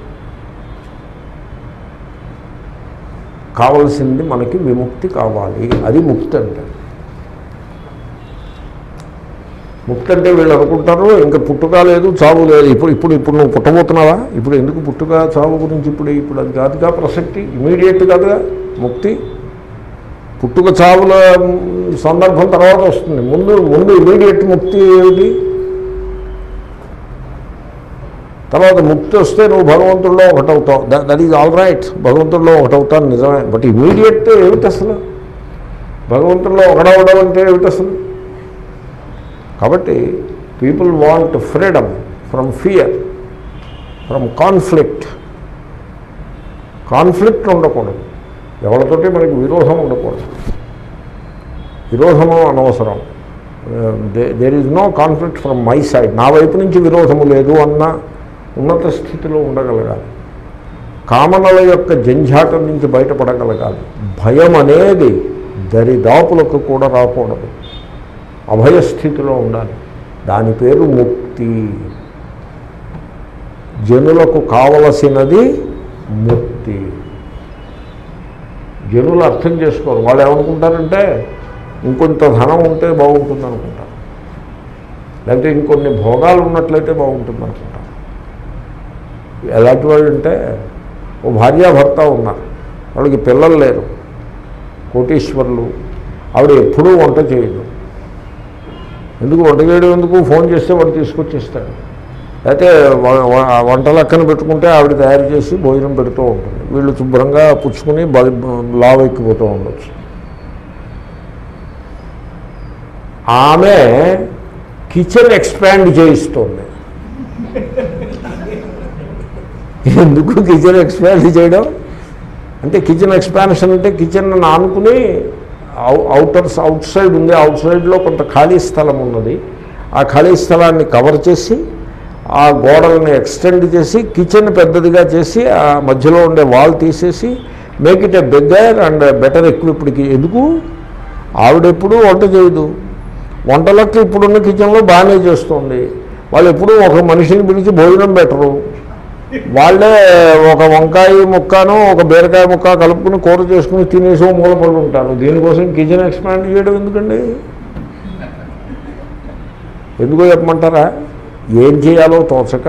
కావలసింది మనకి విముక్తి కావాలి. అది ముక్తి అంటే. ముక్తి అంటే వీళ్ళు అనుకుంటారు ఇంకా పుట్టుక లేదు, చావు లేదు. ఇప్పుడు ఇప్పుడు ఇప్పుడు నువ్వు పుట్టబోతున్నావా? ఇప్పుడు ఎందుకు పుట్టుక చావు గురించి ఇప్పుడు ఇప్పుడు అది కాదుగా ప్రసక్తి. ఇమీడియట్ కాదుగా ముక్తి. పుట్టుక చావుల సందర్భం తర్వాత వస్తుంది. ముందు ముందు ఇమీడియట్ ముక్తి ఏమిటి? తర్వాత ముక్తి వస్తే నువ్వు భగవంతుల్లో ఒకటవుతావు. దట్ ఈజ్ ఆల్ రైట్, భగవంతుల్లో ఒకటవుతాను నిజమే. బట్ ఇమీడియట్ ఏమిటి అసలు? భగవంతుల్లో ఒకటవడం అంటే ఏమిటి అసలు? కాబట్టి people want freedom from fear, from conflict. Conflict ఉండకూడదు, ఎవరితోటి మనకి విరోధం ఉండకూడదు. విరోధము అనవసరం. There is no conflict from my side. నా వైపు నుంచి విరోధము లేదు అన్న ఉన్నత స్థితిలో ఉండగలగాలి. కామనల యొక్క జంఝాటం నుంచి బయటపడగలగాలి. భయం అనేది దరిదాపులకు కూడా రాకూడదు. అభయస్థితిలో ఉండాలి. దాని పేరు ముక్తి. జనులకు కావలసినది ముక్తి. జనులు అర్థం చేసుకోరు. వాళ్ళు ఏమనుకుంటారంటే ఇంకొంత ధనం ఉంటే బాగుంటుంది అనుకుంటారు, లేకపోతే ఇంకొన్ని భోగాలు ఉన్నట్లయితే బాగుంటుంది అనుకుంటారు. ఎలాంటి వాళ్ళు అంటే, ఓ భార్యాభర్త ఉన్నారు, వాళ్ళకి పిల్లలు లేరు, కోటీశ్వరులు. ఆవిడ ఎప్పుడూ వంట చేయదు. ఎందుకు వంట చేయడం ఎందుకు? ఫోన్ చేస్తే వాడు తీసుకొచ్చేస్తాడు. అయితే వంట లెక్కన పెట్టుకుంటే ఆవిడ తయారు చేసి భోజనం పెడుతూ ఉంటుంది. వీళ్ళు శుభ్రంగా పుచ్చుకుని లావు ఎక్కిపోతూ ఉండొచ్చు. ఆమె కిచెన్ ఎక్స్పాండ్ చేయిస్తుంది. ఎందుకు కిచెన్ ఎక్స్పాండ్ చేయడం అంటే, కిచెన్ ఎక్స్పాన్షన్ అంటే కిచెన్ ఆనుకుని అవుటర్స్ అవుట్ సైడ్ ఉంది, అవుట్ సైడ్లో కొంత ఖాళీ స్థలం ఉన్నది. ఆ ఖాళీ స్థలాన్ని కవర్ చేసి ఆ గోడలను ఎక్స్టెండ్ చేసి కిచెన్ పెద్దదిగా చేసి ఆ మధ్యలో ఉండే వాల్ తీసేసి make it a bigger and better ఎక్విప్డ్కి. ఎందుకు? ఆవిడెప్పుడూ వంట చేయదు. వంటలకి ఇప్పుడున్న కిచెన్లో బాగానే చేస్తుంది. వాళ్ళు ఎప్పుడూ ఒక మనిషిని పిలిచి భోజనం పెట్టరు. వాళ్ళే ఒక వంకాయ ముక్కను ఒక బీరకాయ ముక్క కలుపుకుని కూర చేసుకుని తినేసి మూలపడి ఉంటారు. దీనికోసం కిచెన్ ఎక్స్పాండ్ చేయడం ఎందుకండి? ఎందుకో చెప్పమంటారా? ఏం చేయాలో తోచక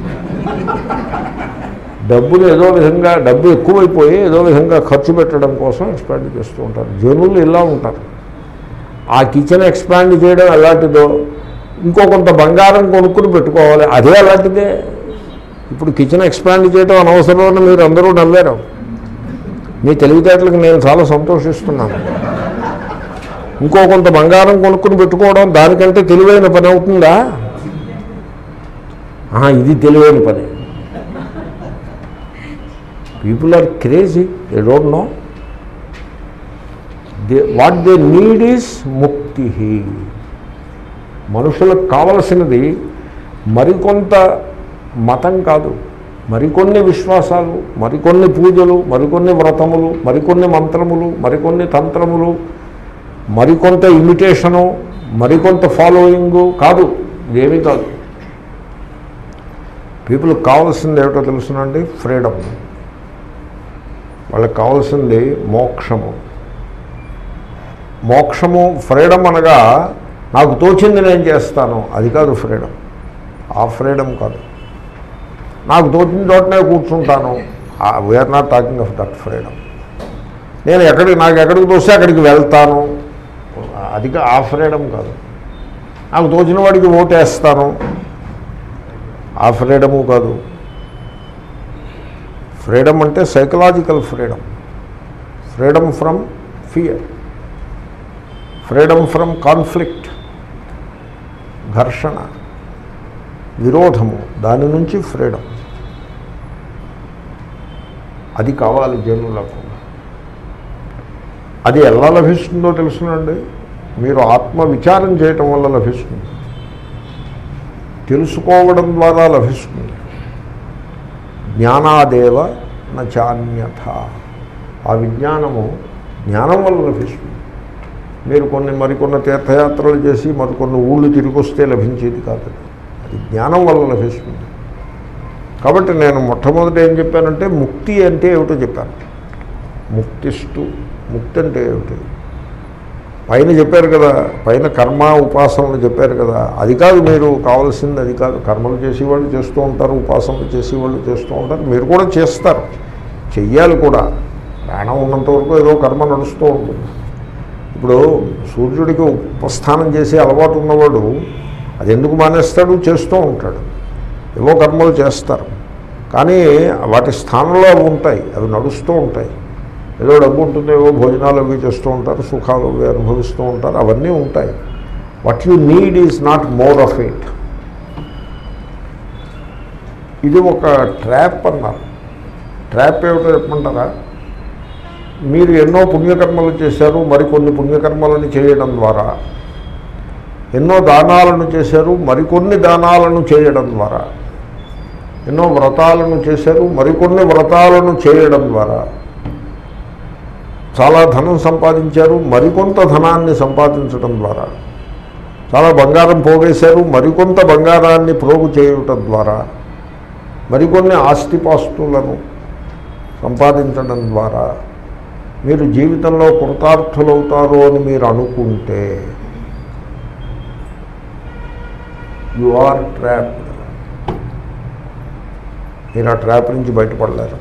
డబ్బులు ఏదో విధంగా, డబ్బు ఎక్కువైపోయి ఏదో విధంగా ఖర్చు పెట్టడం కోసం ఎక్స్పాండ్ చేస్తూ ఉంటారు. జనులు ఇలా ఉంటారు. ఆ కిచెన్ ఎక్స్పాండ్ చేయడం ఎలాంటిదో, ఇంకో కొంత బంగారం కొనుక్కుని పెట్టుకోవాలి, అదే అలాంటిదే. ఇప్పుడు కిచెన్ ఎక్స్పాండ్ చేయడం అనవసరం అని మీరు అందరూ నవ్వారు. మీ తెలివితేటలకు నేను చాలా సంతోషిస్తున్నాను. ఇంకో కొంత బంగారం కొనుక్కుని పెట్టుకోవడం దానికంటే తెలివైన పని అవుతుందా? ఇది తెలివైన పని. People are crazy, they don't know. They what they need is ముక్తి. మనుషులకు కావలసినది మరికొంత మతం కాదు, మరికొన్ని విశ్వాసాలు, మరికొన్ని పూజలు, మరికొన్ని వ్రతములు, మరికొన్ని మంత్రములు, మరికొన్ని తంత్రములు, మరికొంత ఇమిటేషను, మరికొంత ఫాలోయింగు కాదు. ఇదేమీ కాదు. పీపుల్కి కావాల్సింది ఏమిటో తెలుసునండి? ఫ్రీడమ్. వాళ్ళకి కావాల్సింది మోక్షము. మోక్షము ఫ్రీడమ్ అనగా నాకు తోచింది నేను చేస్తాను, అది కాదు ఫ్రీడమ్. ఆ ఫ్రీడమ్ కాదు. నాకు తోచిన చోటనే కూర్చుంటాను, we're not talking of that freedom. నేను ఎక్కడికి నాకు ఎక్కడికి తోస్తే అక్కడికి వెళ్తాను, అది ఆ ఫ్రీడమ్ కాదు. నాకు తోచిన వాడికి ఓటేస్తాను, ఆ ఫ్రీడము కాదు. ఫ్రీడమ్ అంటే psychological freedom, freedom from fear, freedom from conflict, ఘర్షణ, విరోధము, దాని నుంచి ఫ్రీడమ్. అది కావాలి జనులకు. అది ఎలా లభిస్తుందో తెలుసునండి? మీరు ఆత్మ విచారం చేయటం వల్ల లభిస్తుంది, తెలుసుకోవడం ద్వారా లభిస్తుంది. జ్ఞానాదేవ నచాన్యథ. ఆ విజ్ఞానము జ్ఞానం వల్ల లభిస్తుంది. మీరు కొన్ని మరికొన్ని తీర్థయాత్రలు చేసి మరికొన్ని ఊళ్ళు తిరిగి వస్తే లభించేది కాదు, అది జ్ఞానం వల్ల లభిస్తుంది. కాబట్టి నేను మొట్టమొదట ఏం చెప్పానంటే ముక్తి అంటే ఏమిటో చెప్పాను. ముక్తిస్తూ, ముక్తి అంటే ఏమిటి? పైన చెప్పారు కదా, పైన కర్మ ఉపాసనలు చెప్పారు కదా, అది కాదు మీరు కావాల్సింది, అది కాదు. కర్మలు చేసేవాళ్ళు చేస్తూ ఉంటారు, ఉపాసనలు చేసేవాళ్ళు చేస్తూ ఉంటారు, మీరు కూడా చేస్తారు, చెయ్యాలి కూడా. ప్రాణం ఉన్నంత వరకు ఏదో కర్మ నడుస్తూ ఉంటుంది. ఇప్పుడు సూర్యుడికి ఉపస్థానం చేసే అలవాటు ఉన్నవాడు అది ఎందుకు మానేస్తాడు? చేస్తూ ఉంటాడు, ఏవో కర్మలు చేస్తారు. కానీ వాటి స్థానంలో అవి ఉంటాయి, అవి నడుస్తూ ఉంటాయి. ఏదో డబ్బు ఉంటుంది, ఏవో భోజనాలు అవి చేస్తూ ఉంటారు, సుఖాలు అవి అనుభవిస్తూ ఉంటారు, అవన్నీ ఉంటాయి. What you need is not more of it. ఇది ఒక ట్రాప్ అన్నారు. ట్రాప్ ఏమిటో చెప్పమంటారా? మీరు ఎన్నో పుణ్యకర్మలు చేశారు, మరికొన్ని పుణ్యకర్మలను చేయడం ద్వారా, ఎన్నో దానాలను చేశారు, మరికొన్ని దానాలను చేయడం ద్వారా, ఎన్నో వ్రతాలను చేశారు, మరికొన్ని వ్రతాలను చేయడం ద్వారా, చాలా ధనం సంపాదించారు, మరికొంత ధనాన్ని సంపాదించడం ద్వారా, చాలా బంగారం పోగేశారు, మరికొంత బంగారాన్ని ప్రోగు చేయటం ద్వారా, మరికొన్ని ఆస్తిపాస్తులను సంపాదించడం ద్వారా మీరు జీవితంలో కృతార్థులవుతారు అని మీరు అనుకుంటే యు ఆర్ ట్రాప్డ్. మీరు ఆ ట్రాప్ నుంచి బయటపడలేరు.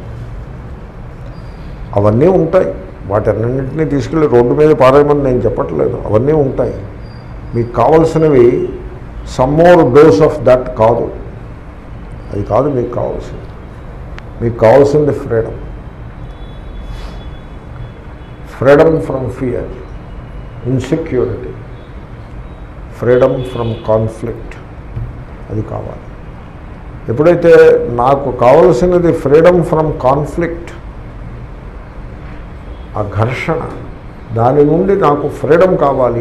అవన్నీ ఉంటాయి, వాటన్నింటినీ తీసుకెళ్ళి రోడ్డు మీద పారేయమని నేను చెప్పట్లేదు, అవన్నీ ఉంటాయి. మీకు కావలసినవి some more dose of that కాదు, అది కాదు మీకు కావాల్సింది. మీకు కావాల్సింది freedom. Freedom from fear, insecurity, freedom from conflict, అది కావాలి. ఎప్పుడైతే నాకు కావలసినది ఫ్రీడమ్ ఫ్రమ్ కాన్ఫ్లిక్ట్, ఆ ఘర్షణ, దాని నుండి నాకు ఫ్రీడమ్ కావాలి.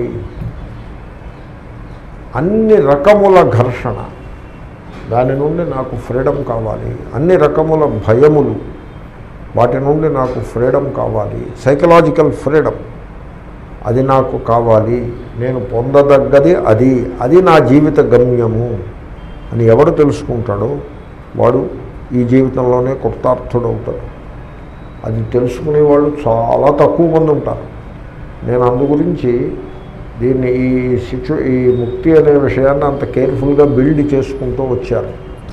అన్ని రకముల ఘర్షణ, దాని నుండి నాకు ఫ్రీడమ్ కావాలి. అన్ని రకముల భయములు, వాటి నుండి నాకు ఫ్రీడమ్ కావాలి. సైకలాజికల్ ఫ్రీడమ్, అది నాకు కావాలి. నేను పొందదగ్గది అది, అది నా జీవిత గమ్యము అని ఎవడు తెలుసుకుంటాడో వాడు ఈ జీవితంలోనే కృతార్థుడవుతాడు. అది తెలుసుకునేవాళ్ళు చాలా తక్కువ మంది ఉంటారు. నేను అందు గురించి దీన్ని ఈ సిచ్యు ఈ ముక్తి అనే విషయాన్ని అంత కేర్ఫుల్గా బిల్డ్ చేసుకుంటూ వచ్చారు.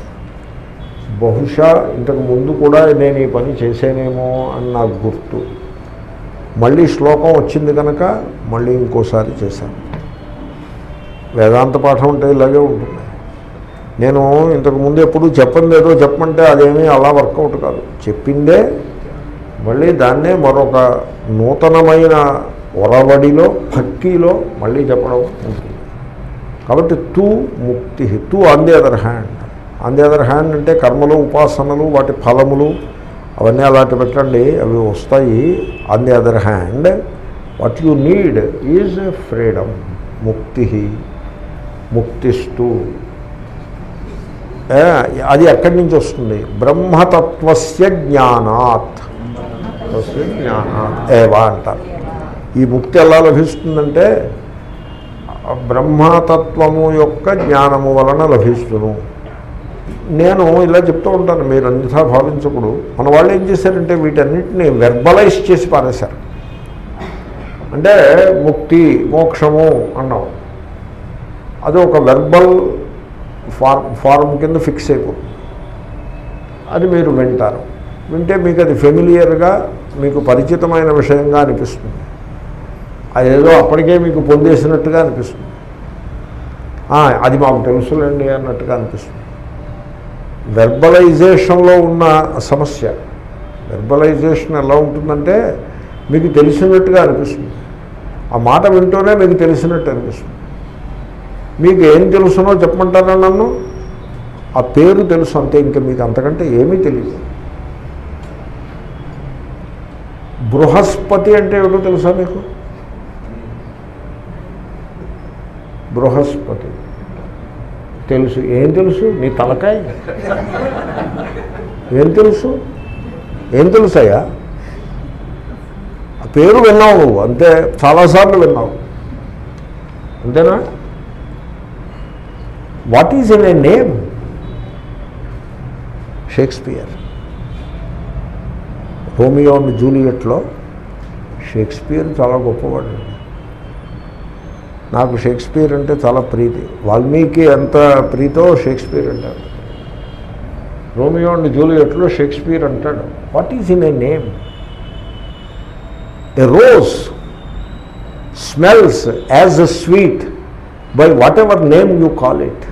బహుశా ఇంతకు ముందు కూడా నేను ఈ పని చేసేనేమో అని నాకు గుర్తు. మళ్ళీ శ్లోకం వచ్చింది కనుక మళ్ళీ ఇంకోసారి చేశాను. వేదాంత పాఠం అంటే ఇలాగే ఉంటుంది. నేను ఇంతకుముందు ఎప్పుడు చెప్పండి ఏదో చెప్పమంటే అదేమీ అలా వర్కౌట్ కాదు. చెప్పిందే మళ్ళీ దాన్నే మరొక నూతనమైన ఒరవడిలో భక్తిలో మళ్ళీ చెప్పడం ఉంటుంది. కాబట్టి తూ ముక్తి, తూ on the other hand. On the other hand అంటే కర్మలు, ఉపాసనలు, వాటి ఫలములు అవన్నీ అలాంటి పెట్టండి, అవి వస్తాయి. On the other hand what you need is freedom, ముక్తి. ముక్తిస్తూ అది ఎక్కడి నుంచి వస్తుంది? బ్రహ్మతత్వస్య జ్ఞానాత్, జ్ఞానాత్ ఏవా అంటారు. ఈ ముక్తి ఎలా లభిస్తుందంటే బ్రహ్మతత్వము యొక్క జ్ఞానము వలన లభిస్తును. నేను ఇలా చెప్తూ ఉంటాను, మీరు అన్నిథా భావించకూడదు. మన వాళ్ళు ఏం చేశారంటే వీటన్నిటిని వెర్బలైజ్ చేసి పారేశారు. అంటే ముక్తి మోక్షము అన్నాం, అది ఒక వెర్బల్ ఫార్మ్ ఫార్మ్ కింద ఫిక్స్ అయిపోతుంది. అది మీరు వింటారు, వింటే మీకు అది ఫెమిలియర్గా మీకు పరిచితమైన విషయంగా అనిపిస్తుంది. అదేదో అప్పటికే మీకు పొందేసినట్టుగా అనిపిస్తుంది. అది మాకు తెలుసులేండి అన్నట్టుగా అనిపిస్తుంది. వెర్బలైజేషన్లో ఉన్న సమస్య. వెర్బలైజేషన్ ఎలా ఉంటుందంటే మీకు తెలిసినట్టుగా అనిపిస్తుంది. ఆ మాట వింటూనే మీకు తెలిసినట్టు అనిపిస్తుంది. మీకు ఏం తెలుసునో చెప్పమంటారా నన్ను? ఆ పేరు తెలుసు అంతే, ఇంకా మీకు అంతకంటే ఏమీ తెలియదు. బృహస్పతి అంటే ఏమిటో తెలుసా మీకు? బృహస్పతి తెలుసు. ఏం తెలుసు? నీ తలకాయ ఏం తెలుసు? ఏం తెలుసయ్యా? ఆ పేరు విన్నావు నువ్వు అంతే, చాలాసార్లు విన్నావు అంతేనా? What is in a name? Shakespeare. Romeo and జూలియట్లో షేక్స్పియర్ చాలా గొప్పవాడు. నాకు షేక్స్పియర్ అంటే చాలా ప్రీతి. వాల్మీకి ఎంత ప్రీతో షేక్స్పియర్ అంటారు. రోమియో అండ్ జూలియట్లో షేక్స్పియర్ అంటాడు, what is in a name? A rose smells as a sweet by whatever name you call it.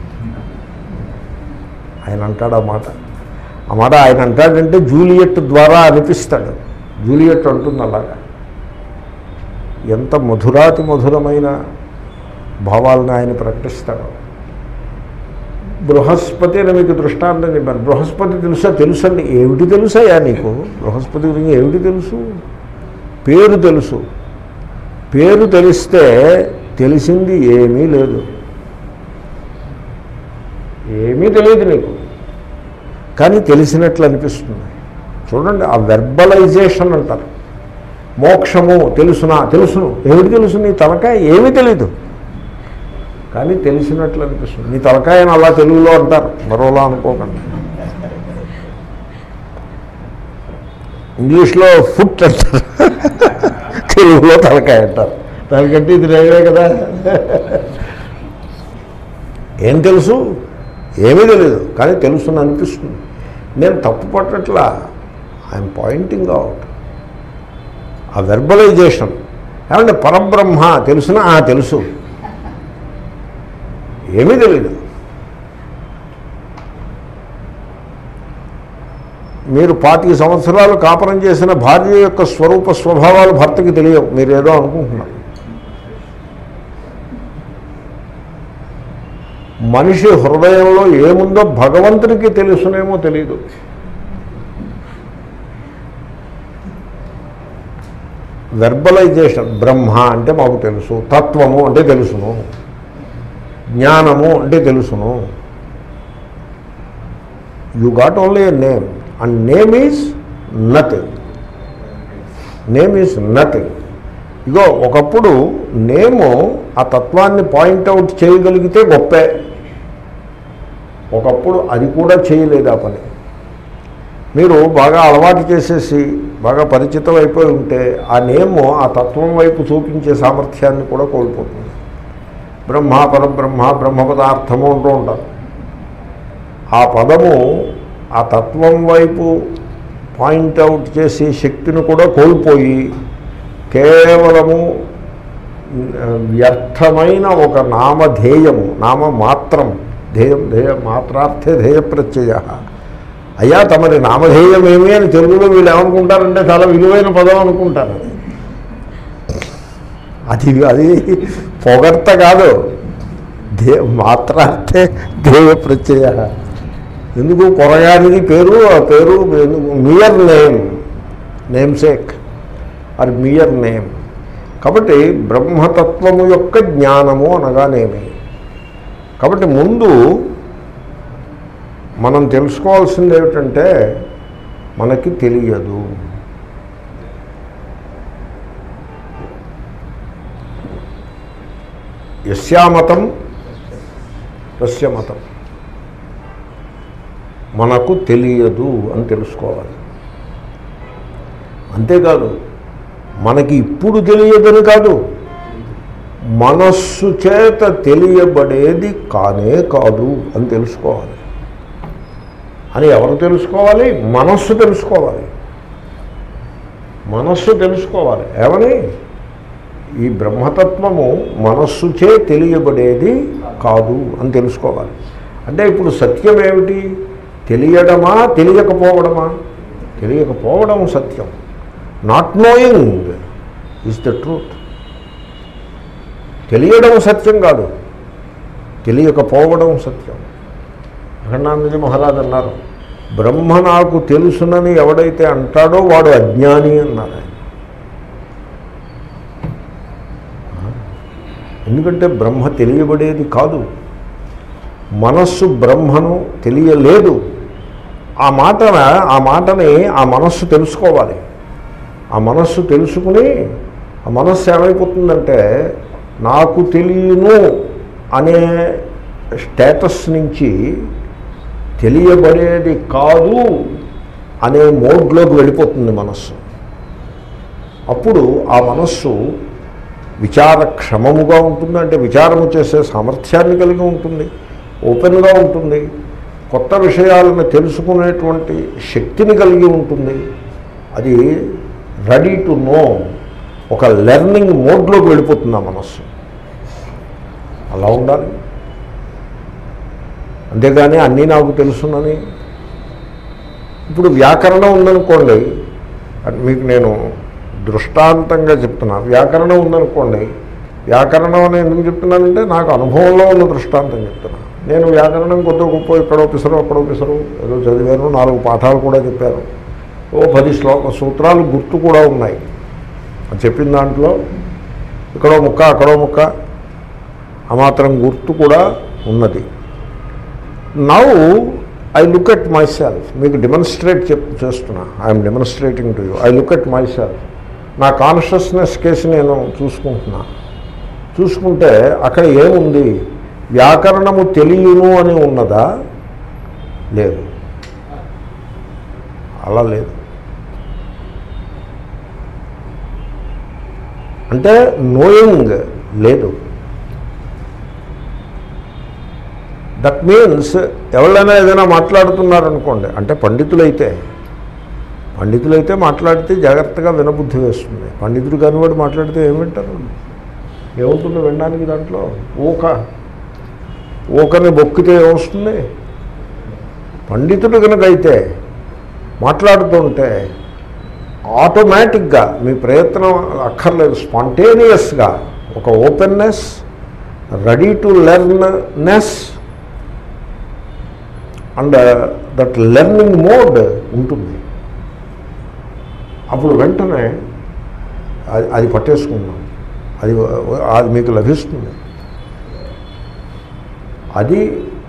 ఆయన అంటాడు ఆ మాట. ఆ మాట ఆయన అంటాడంటే జూలియట్ ద్వారా అనిపిస్తాడు. జూలియట్ అంటుంది అలాగా. ఎంత మధురాతి మధురమైన భావాలను ఆయన ప్రకటిస్తాడు. బృహస్పతి అని మీకు దృష్టాంతం చెప్పాను. బృహస్పతి తెలుసా? తెలుసండి. ఏమిటి తెలుసాయా నీకు? బృహస్పతి గురించి ఏమిటి తెలుసు? పేరు తెలుసు. పేరు తెలిస్తే తెలిసింది ఏమీ లేదు, ఏమీ తెలియదు నీకు, కానీ తెలిసినట్లు అనిపిస్తుంది. చూడండి, ఆ వెర్బలైజేషన్ అంటారు. మోక్షము తెలుసునా? తెలుసును. ఏమిటి తెలుసు? నీ తలకాయ ఏమీ తెలీదు, కానీ తెలిసినట్లు అనిపిస్తుంది. నీ తలకాయని అలా తెలుగులో అంటారు, మరోలా అనుకోకండి. ఇంగ్లీష్లో ఫుట్ అంటారు, తెలుగులో తలకాయ అంటారు. దానికంటే ఇది రేవే కదా. ఏం తెలుసు? ఏమీ తెలియదు, కానీ తెలుసుని అనిపిస్తుంది. నేను తప్పు పట్టట్లా, ఐఎమ్ పాయింటింగ్ అవుట్. ఆ వెర్బలైజేషన్. ఏమంటే పరబ్రహ్మ తెలుసునా? తెలుసు, ఏమీ తెలీదు. మీరు పాతిక సంవత్సరాలు కాపురం చేసిన భార్య యొక్క స్వరూప స్వభావాలు భర్తకి తెలియవు, మీరేదో అనుకుంటున్నారు. మనిషి హృదయంలో ఏముందో భగవంతుడికి తెలుసునేమో తెలీదు. వెర్బలైజేషన్. బ్రహ్మ అంటే మాకు తెలుసు, తత్వము అంటే తెలుసును, జ్ఞానము అంటే తెలుసును. You got only a name, and name is nothing. Name is nothing. Ego ఒకప్పుడు నేము ఆ తత్వాన్ని పాయింట్అవుట్ చేయగలిగితే గొప్పే. ఒకప్పుడు అది కూడా చేయలేదు ఆ పని. మీరు బాగా అలవాటు చేసేసి బాగా పరిచితం అయిపోయి ఉంటే ఆ నేము ఆ తత్వం వైపు చూపించే సామర్థ్యాన్ని కూడా కోల్పోతుంది. బ్రహ్మ, పరబ్రహ్మ, బ్రహ్మ పదార్థము అంటూ ఉంటారు. ఆ పదము ఆ తత్వం వైపు పాయింట్అవుట్ చేసి శక్తిని కూడా కోల్పోయి కేవలము వ్యర్థమైన ఒక నామధేయము, నామ మాత్రం, ధ్యేయం ధ్యేయ మాత్రార్థే ధ్యేయ ప్రత్యయ. అయ్యా తమరి నామధేయం ఏమి అని తెలుగులో వీళ్ళు ఏమనుకుంటారంటే చాలా విలువైన పదం అనుకుంటారు. అది అది పొగర్త కాదు, ధ్యే మాత్రార్థే ధ్యేయ ప్రత్యయ. ఎందుకు కొరగానిది పేరు, ఆ పేరు mere name, namesake are mere name. కాబట్టి బ్రహ్మతత్వము యొక్క జ్ఞానము అనగానేమి. కాబట్టి ముందు మనం తెలుసుకోవాల్సింది ఏమిటంటే మనకి తెలియదు. యస్యామతం తస్యమతం, మనకు తెలియదు అని తెలుసుకోవాలి. అంతేకాదు మనకి ఇప్పుడు తెలియదని కాదు, మనస్సు చేత తెలియబడేది కానే కాదు అని తెలుసుకోవాలి. అని ఎవరు తెలుసుకోవాలి? మనస్సు తెలుసుకోవాలి. మనస్సు తెలుసుకోవాలి ఏమని? ఈ బ్రహ్మతత్వము మనస్సుచే తెలియబడేది కాదు అని తెలుసుకోవాలి. అంటే ఇప్పుడు సత్యం ఏమిటి? తెలియడమా తెలియకపోవడమా? తెలియకపోవడం సత్యం. Not knowing is the truth. తెలియడం సత్యం కాదు, తెలియకపోవడం సత్యం. అఖండానందజీ మహారాజ్ అన్నారు, బ్రహ్మ నాకు తెలుసునని ఎవడైతే అంటాడో వాడు అజ్ఞాని అన్నారు ఆయన. ఎందుకంటే బ్రహ్మ తెలియబడేది కాదు, మనస్సు బ్రహ్మను తెలియలేదు. ఆ మాటన ఆ మాటని ఆ మనస్సు తెలుసుకోవాలి. ఆ మనస్సు తెలుసుకుని ఆ మనస్సు ఏమైపోతుందంటే నాకు తెలియను అనే స్టేటస్ నుంచి తెలియబడేది కాదు అనే మోడ్లోకి వెళ్ళిపోతుంది మనస్సు. అప్పుడు ఆ మనస్సు విచారక్షమముగా ఉంటుంది, అంటే విచారము చేసే సామర్థ్యాన్ని కలిగి ఉంటుంది, ఓపెన్గా ఉంటుంది, కొత్త విషయాలను తెలుసుకునేటువంటి శక్తిని కలిగి ఉంటుంది. అది రెడీ టు నో, ఒక లెర్నింగ్ మోడ్లోకి వెళ్ళిపోతుంది ఆ మనస్సు. అలా ఉండాలి. అంతేగాని అన్నీ నాకు తెలుసునని. ఇప్పుడు వ్యాకరణం ఉందనుకోండి, మీకు నేను దృష్టాంతంగా చెప్తున్నా. వ్యాకరణం ఉందనుకోండి, వ్యాకరణం అని ఎందుకు చెప్తున్నానంటే నాకు అనుభవంలో ఉన్న దృష్టాంతం చెప్తున్నా. నేను వ్యాకరణం కొత్త గొప్ప ఇక్కడో పిసరు అక్కడో పిసరు ఏదో చదివాను, నాలుగు పాఠాలు కూడా చెప్పారు, ఓ పది శ్లోక సూత్రాలు గుర్తు కూడా ఉన్నాయి. చెప్పిన దాంట్లో ఇక్కడో ముక్క అక్కడో ముక్క ఆ మాత్రం గుర్తు కూడా ఉన్నది. Now I look at myself, మీకు డెమాన్స్ట్రేట్ చెప్ చేస్తున్నా, I'm demonstrating to you. I look at myself, నా కాన్షియస్నెస్ కేసు నేను చూసుకుంటున్నా. చూసుకుంటే అక్కడ ఏముంది? వ్యాకరణము తెలియను అని ఉన్నదా? లేదు, అలా లేదు. అంటే నోయింగ్ లేదు. దట్ మీన్స్ ఎవరైనా ఏదైనా మాట్లాడుతున్నారనుకోండి, అంటే పండితులైతే పండితులైతే మాట్లాడితే జాగ్రత్తగా వినబుద్ధి వేస్తుంది. పండితుడు కానివాడు మాట్లాడితే ఏం వింటారు? ఏమవుతుంది వినడానికి? దాంట్లో ఊక ఊకని బొక్కితే ఏమొస్తుంది? పండితుడు కనుకైతే మాట్లాడుతుంటే ఆటోమేటిక్గా మీ ప్రయత్నం అక్కర్లేదు, స్పాంటేనియస్గా ఒక openness, ready to learnness and that learning mode ఉంటుంది. అప్పుడు వెంటనే అది అది పట్టేసుకున్నాం, అది అది మీకు లభిస్తుంది. అది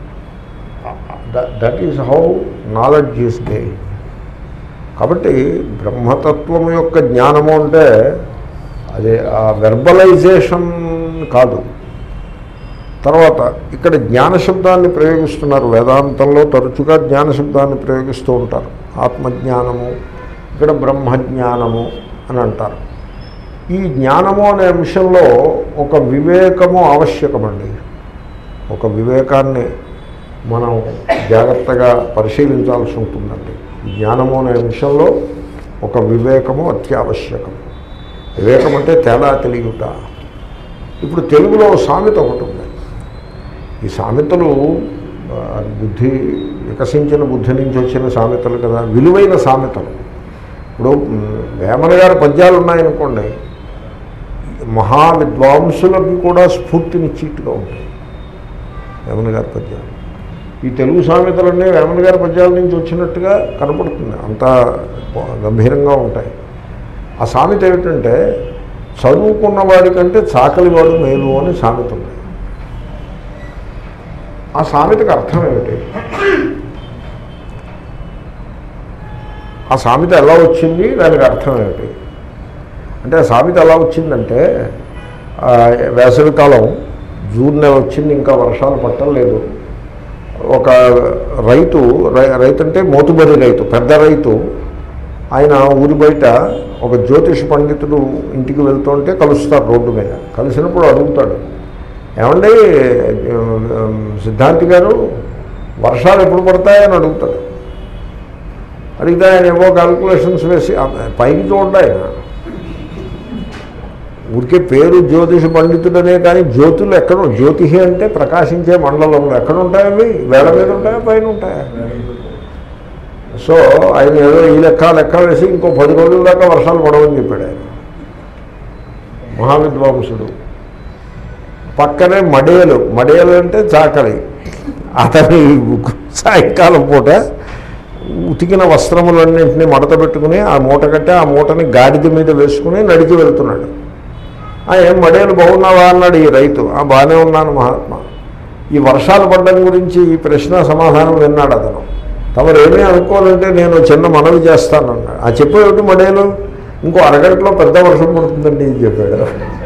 that is how knowledge is gain. కాబట్టి బ్రహ్మతత్వం యొక్క జ్ఞానము అంటే అది ఆ వెర్బలైజేషన్ కాదు. తర్వాత ఇక్కడ జ్ఞానశబ్దాన్ని ప్రయోగిస్తున్నారు. వేదాంతంలో తరచుగా జ్ఞానశబ్దాన్ని ప్రయోగిస్తూ ఉంటారు. ఆత్మజ్ఞానము, ఇక్కడ బ్రహ్మజ్ఞానము అని అంటారు. ఈ జ్ఞానము అనే అంశంలో ఒక వివేకము ఆవశ్యకమండి. ఒక వివేకాన్ని మనం జాగ్రత్తగా పరిశీలించాల్సి ఉంటుందండి. జ్ఞానము అనే అంశంలో ఒక వివేకము అత్యావశ్యకం. వివేకం అంటే తేడా తెలియట. ఇప్పుడు తెలుగులో సామెత ఒకటి ఉంది. ఈ సామెతలు బుద్ధి వికసించిన బుద్ధి నుంచి వచ్చిన సామెతలు కదా, విలువైన సామెతలు. ఇప్పుడు వేమన గారి పద్యాలు ఉన్నాయనుకోండి, మహా విద్వాంసులకి కూడా స్ఫూర్తినిచ్చిట్టుగా ఉంటాయి వేమన గారి పద్యాలు. ఈ తెలుగు సామెతలన్నీ వేమన గారి పద్యాల నుంచి వచ్చినట్టుగా కనపడుతుంది, అంత గంభీరంగా ఉంటాయి. ఆ సామెత ఏమిటంటే చదువుకున్న వాడికంటే చాకలివాడు మేలు అని సామెత ఉంది. ఆ సామెతకు అర్థం ఏమిటి? ఆ సామెత ఎలా వచ్చింది, దానికి అర్థం ఏమిటి అంటే, ఆ సామెత ఎలా వచ్చిందంటే, వేసవికాలం జూన్ నెల వచ్చింది, ఇంకా వర్షాలు పట్టలేదు. ఒక రైతు రైతు అంటే మోతుబరి రైతు, పెద్ద రైతు, ఆయన ఊరి బయట ఒక జ్యోతిష పండితుడు ఇంటికి వెళ్తుంటే కలుస్తారు రోడ్డు మీద. కలిసినప్పుడు అడుగుతాడు, ఏమండి సిద్ధాంతి గారు వర్షాలు ఎప్పుడు పడతాయని అడుగుతాడు. అడిగితే ఆయన ఏవో క్యాల్కులేషన్స్ వేసి పైకి చూడండి, ఆయన ఊరికే పేరు జ్యోతిష పండితుడనే కానీ జ్యోతులు ఎక్కడ, జ్యోతిషి అంటే ప్రకాశించే మండలంలో ఎక్కడ ఉంటాయి, అవి వేళ మీద ఉంటాయా పైన ఉంటాయా? సో ఆయన ఏదో ఈ లెక్క లెక్క వేసి ఇంకో పది రోజుల దాకా వర్షాలు పడవని చెప్పాడు ఆయన, మహావిద్వాంసుడు. పక్కనే మడేలు, మడేలు అంటే చాకలి, అతని సాయంకాలం పూట ఉతికిన వస్త్రములన్నింటినీ మడత పెట్టుకుని ఆ మూట కట్టి ఆ మూటని గాడిద మీద వేసుకుని నడిచి వెళ్తున్నాడు. ఏం మడేలు బాగున్నావా అన్నాడు ఈ రైతు. ఆ బాగానే ఉన్నాను మహాత్మా. ఈ వర్షాలు పడ్డం గురించి ఈ ప్రశ్న సమాధానం విన్నాడు అతను. తమరు ఏమీ అనుకోవాలంటే నేను చిన్న మనవి చేస్తానన్నాడు. ఆ చెప్పేమిటి మడేలు, ఇంకో అరగంటలో పెద్ద వర్షం పడుతుందండి ఇది చెప్పాడు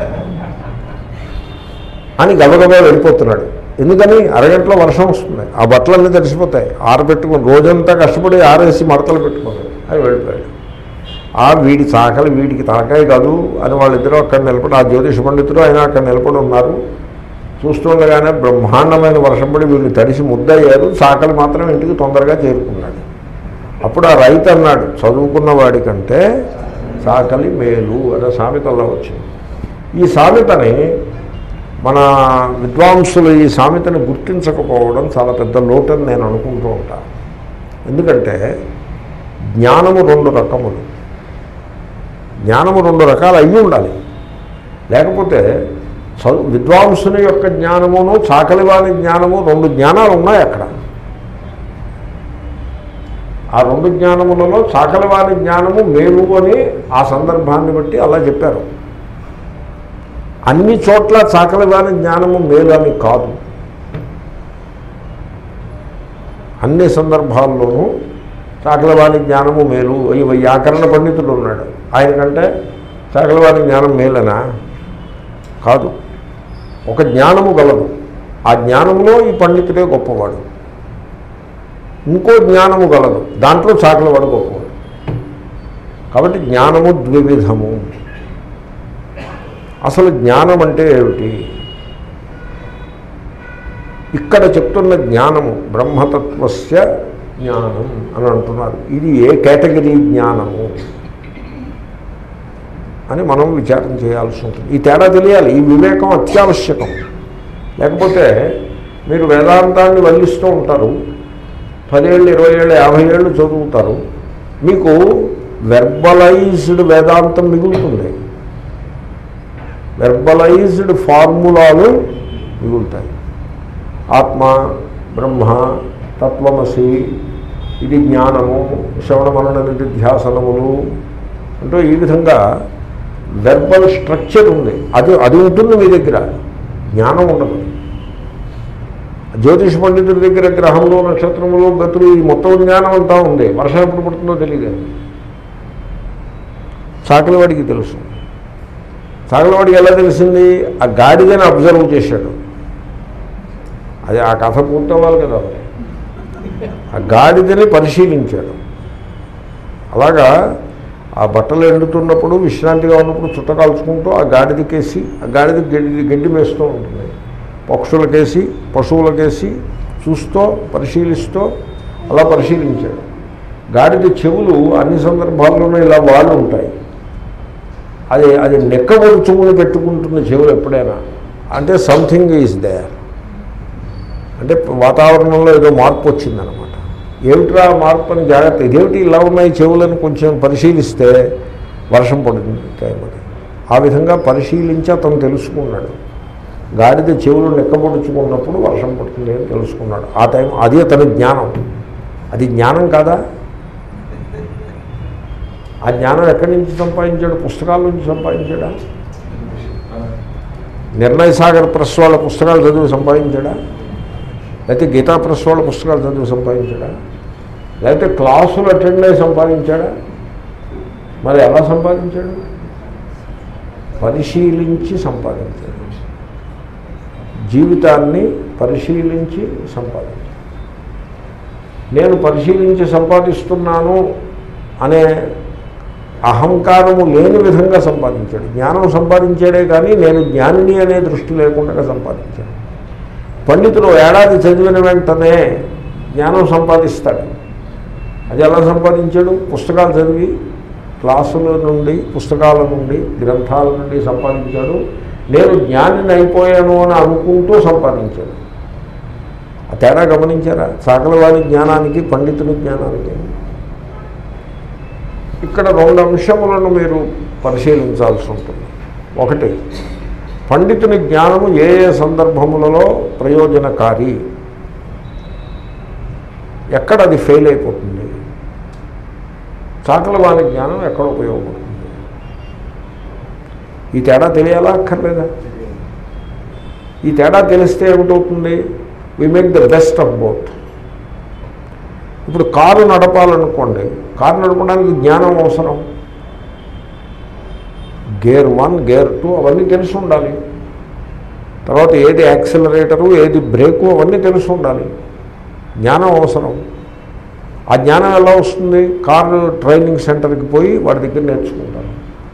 అని గబగబా వెళ్ళిపోతున్నాడు. ఎందుకని, అరగంటలో వర్షం వస్తుంది, ఆ బట్టలన్నీ తడిసిపోతాయి, ఆరబెట్టుకుని రోజంతా కష్టపడి ఆరేసి మడతలు పెట్టుకున్నాడు. అది వెళ్ళిపోయాడు. ఆ వీడి చాకలి వీడికి తాకాయి కాదు అని వాళ్ళిద్దరూ అక్కడ నిలబడి, ఆ జ్యోతిష పండితుడు ఆయన అక్కడ నిలబడి ఉన్నారు. చూస్తుండగానే బ్రహ్మాండమైన వర్షం పడి వీళ్ళు తడిసి ముద్దయ్యారు. చాకలి మాత్రం ఇంటికి తొందరగా చేరుకున్నాడు. అప్పుడు ఆ రైతు అన్నాడు, చదువుకున్న వాడికంటే చాకలి మేలు అనే సామెతల్లో వచ్చింది. ఈ సామెతని మన విద్వాంసులు ఈ సామెతని గుర్తించకపోవడం చాలా పెద్ద లోటని నేను అనుకుంటూ ఉంటాను. ఎందుకంటే జ్ఞానము రెండు రకములు, జ్ఞానము రెండు రకాలు అయ్యి ఉండాలి. లేకపోతే చదువు విద్వాంసుని యొక్క జ్ఞానమును చాకలివాని జ్ఞానము రెండు జ్ఞానాలు ఉన్నాయి అక్కడ. ఆ రెండు జ్ఞానములలో చాకలివాని జ్ఞానము మేలు అని ఆ సందర్భాన్ని బట్టి అలా చెప్పారు. అన్ని చోట్ల చాకలివాని జ్ఞానము మేలు అని కాదు. అన్ని సందర్భాల్లోనూ చాకలివాని జ్ఞానము మేలు. ఈ వ్యాకరణ పండితుడు ఉన్నాడు, ఆయనకంటే చాకలివాని జ్ఞానం మేలనా? కాదు. ఒక జ్ఞానము గలదు, ఆ జ్ఞానంలో ఈ పండితుడే గొప్పవాడు. ఇంకో జ్ఞానము గలదు, దాంట్లో చాకలివాడు గొప్పవాడు. కాబట్టి జ్ఞానము ద్వివిధము. అసలు జ్ఞానం అంటే ఏమిటి? ఇక్కడ చెప్తున్న జ్ఞానము బ్రహ్మతత్వస్య జ్ఞానం అని అంటున్నారు. ఇది ఏ కేటగిరీ జ్ఞానము అని మనం విచారం చేయాల్సి ఉంటుంది. ఈ తేడా తెలియాలి, ఈ వివేకం అత్యావశ్యకం. లేకపోతే మీరు వేదాంతాన్ని వల్లిస్తూ ఉంటారు, పదేళ్ళు ఇరవై ఏళ్ళు యాభై ఏళ్ళు చదువుతారు, మీకు వెర్బలైజ్డ్ వేదాంతం మిగులుతుంది, వెర్బలైజ్డ్ ఫార్ములాలు మిగులుతాయి. ఆత్మ, బ్రహ్మ, తత్వమసి, ఇది జ్ఞానము, శ్రవణ మనన నిధిధ్యాసనములు అంటూ ఈ విధంగా వెర్బల్ స్ట్రక్చర్ ఉంది. అది అది ఉంటుంది మీ దగ్గర, జ్ఞానం ఉండదు. జ్యోతిష పండితుడి దగ్గర గ్రహములు, నక్షత్రములు, గతులు, ఈ మొత్తం జ్ఞానం అంతా ఉంది. వర్షం ఎప్పుడు పడుతుందో తెలియదు. చాకలివాడికి తెలుసు. చాకలివాడికి ఎలా తెలిసింది? ఆ గాడిదని అబ్జర్వ్ చేశాడు. అది ఆ కథ పూర్తవ్వాలి కదా. ఆ గాడిదని పరిశీలించాడు. అలాగా ఆ బట్టలు ఎండుతున్నప్పుడు, విశ్రాంతిగా ఉన్నప్పుడు చుట్ట కాల్చుకుంటూ ఆ గాడిదకేసి, ఆ గాడిద గడ్డి గడ్డి మేస్తూ ఉంటుంది. పక్షులకేసి, పశువులకేసి చూస్తూ పరిశీలిస్తూ అలా పరిశీలించాడు. గాడిద చెవులు అన్ని సందర్భాల్లోనూ ఇలా వాళ్ళు ఉంటాయి. అది అది నెక్కబొడుచుకుని పెట్టుకుంటున్న చెవులు ఎప్పుడైనా, అంటే సంథింగ్ ఈజ్ దేర్, అంటే వాతావరణంలో ఏదో మార్పు వచ్చిందనమాట. ఏమిట్రా మార్పు అని జాగ్రత్త, ఇదేమిటి ఇలా ఉన్నాయి చెవులను కొంచెం పరిశీలిస్తే వర్షం పడుతుంది టైం అది. ఆ విధంగా పరిశీలించి అతను తెలుసుకున్నాడు. గాడిద చెవులు నెక్కబొడుచుకున్నప్పుడు వర్షం పడుతుంది అని తెలుసుకున్నాడు. ఆ టైం అది అతని జ్ఞానం. అది జ్ఞానం కాదా? ఆ జ్ఞానం ఎక్కడి నుంచి సంపాదించాడు? పుస్తకాల నుంచి సంపాదించాడా? నిర్ణయ సాగర్ ప్రెస్ వాళ్ళ పుస్తకాలు చదివి సంపాదించాడా? లేకపోతే గీతా ప్రెస్ వాళ్ళ పుస్తకాలు చదివి సంపాదించాడా? లేకపోతే క్లాసులు అటెండ్ అయ్యి సంపాదించాడా? మరి ఎలా సంపాదించాడు? పరిశీలించి సంపాదించాడు. జీవితాన్ని పరిశీలించి సంపాదించాడు. నేను పరిశీలించి సంపాదిస్తున్నాను అనే అహంకారము లేని విధంగా సంపాదించాడు. జ్ఞానం సంపాదించాడే కానీ నేను జ్ఞానిని అనే దృష్టి లేకుండా సంపాదించాడు. పండితులు ఏడాది చదివిన వెంటనే జ్ఞానం సంపాదిస్తాడు. అది ఎలా సంపాదించాడు? పుస్తకాలు చదివి, క్లాసుల నుండి, పుస్తకాల నుండి, గ్రంథాల నుండి సంపాదించాడు. నేను జ్ఞానిని అయిపోయాను అని అనుకుంటూ సంపాదించాడు. ఆ తేడా గమనించారా? సకలవాడి జ్ఞానానికి, పండితుని జ్ఞానానికి. ఇక్కడ రెండు అంశములను మీరు పరిశీలించాల్సి ఉంటుంది. ఒకటి, పండితుని జ్ఞానము ఏ ఏ సందర్భములలో ప్రయోజనకారి, ఎక్కడ అది ఫెయిల్ అయిపోతుంది, చాకలవాని జ్ఞానం ఎక్కడ ఉపయోగపడుతుంది. ఈ తేడా తెలియాలా అక్కర్లేదా? ఈ తేడా తెలిస్తే ఏమిటవుతుంది? We make the best of both. ఇప్పుడు కారు నడపాలనుకోండి, కారు నడపడానికి జ్ఞానం అవసరం. గేర్ వన్, గేర్ టూ అవన్నీ తెలిసి ఉండాలి. తర్వాత ఏది యాక్సిలరేటరు, ఏది బ్రేకు అవన్నీ తెలిసి ఉండాలి. జ్ఞానం అవసరం. ఆ జ్ఞానం ఎలా వస్తుంది? కారు ట్రైనింగ్ సెంటర్కి పోయి వాడి దగ్గర నేర్చుకుంటారు.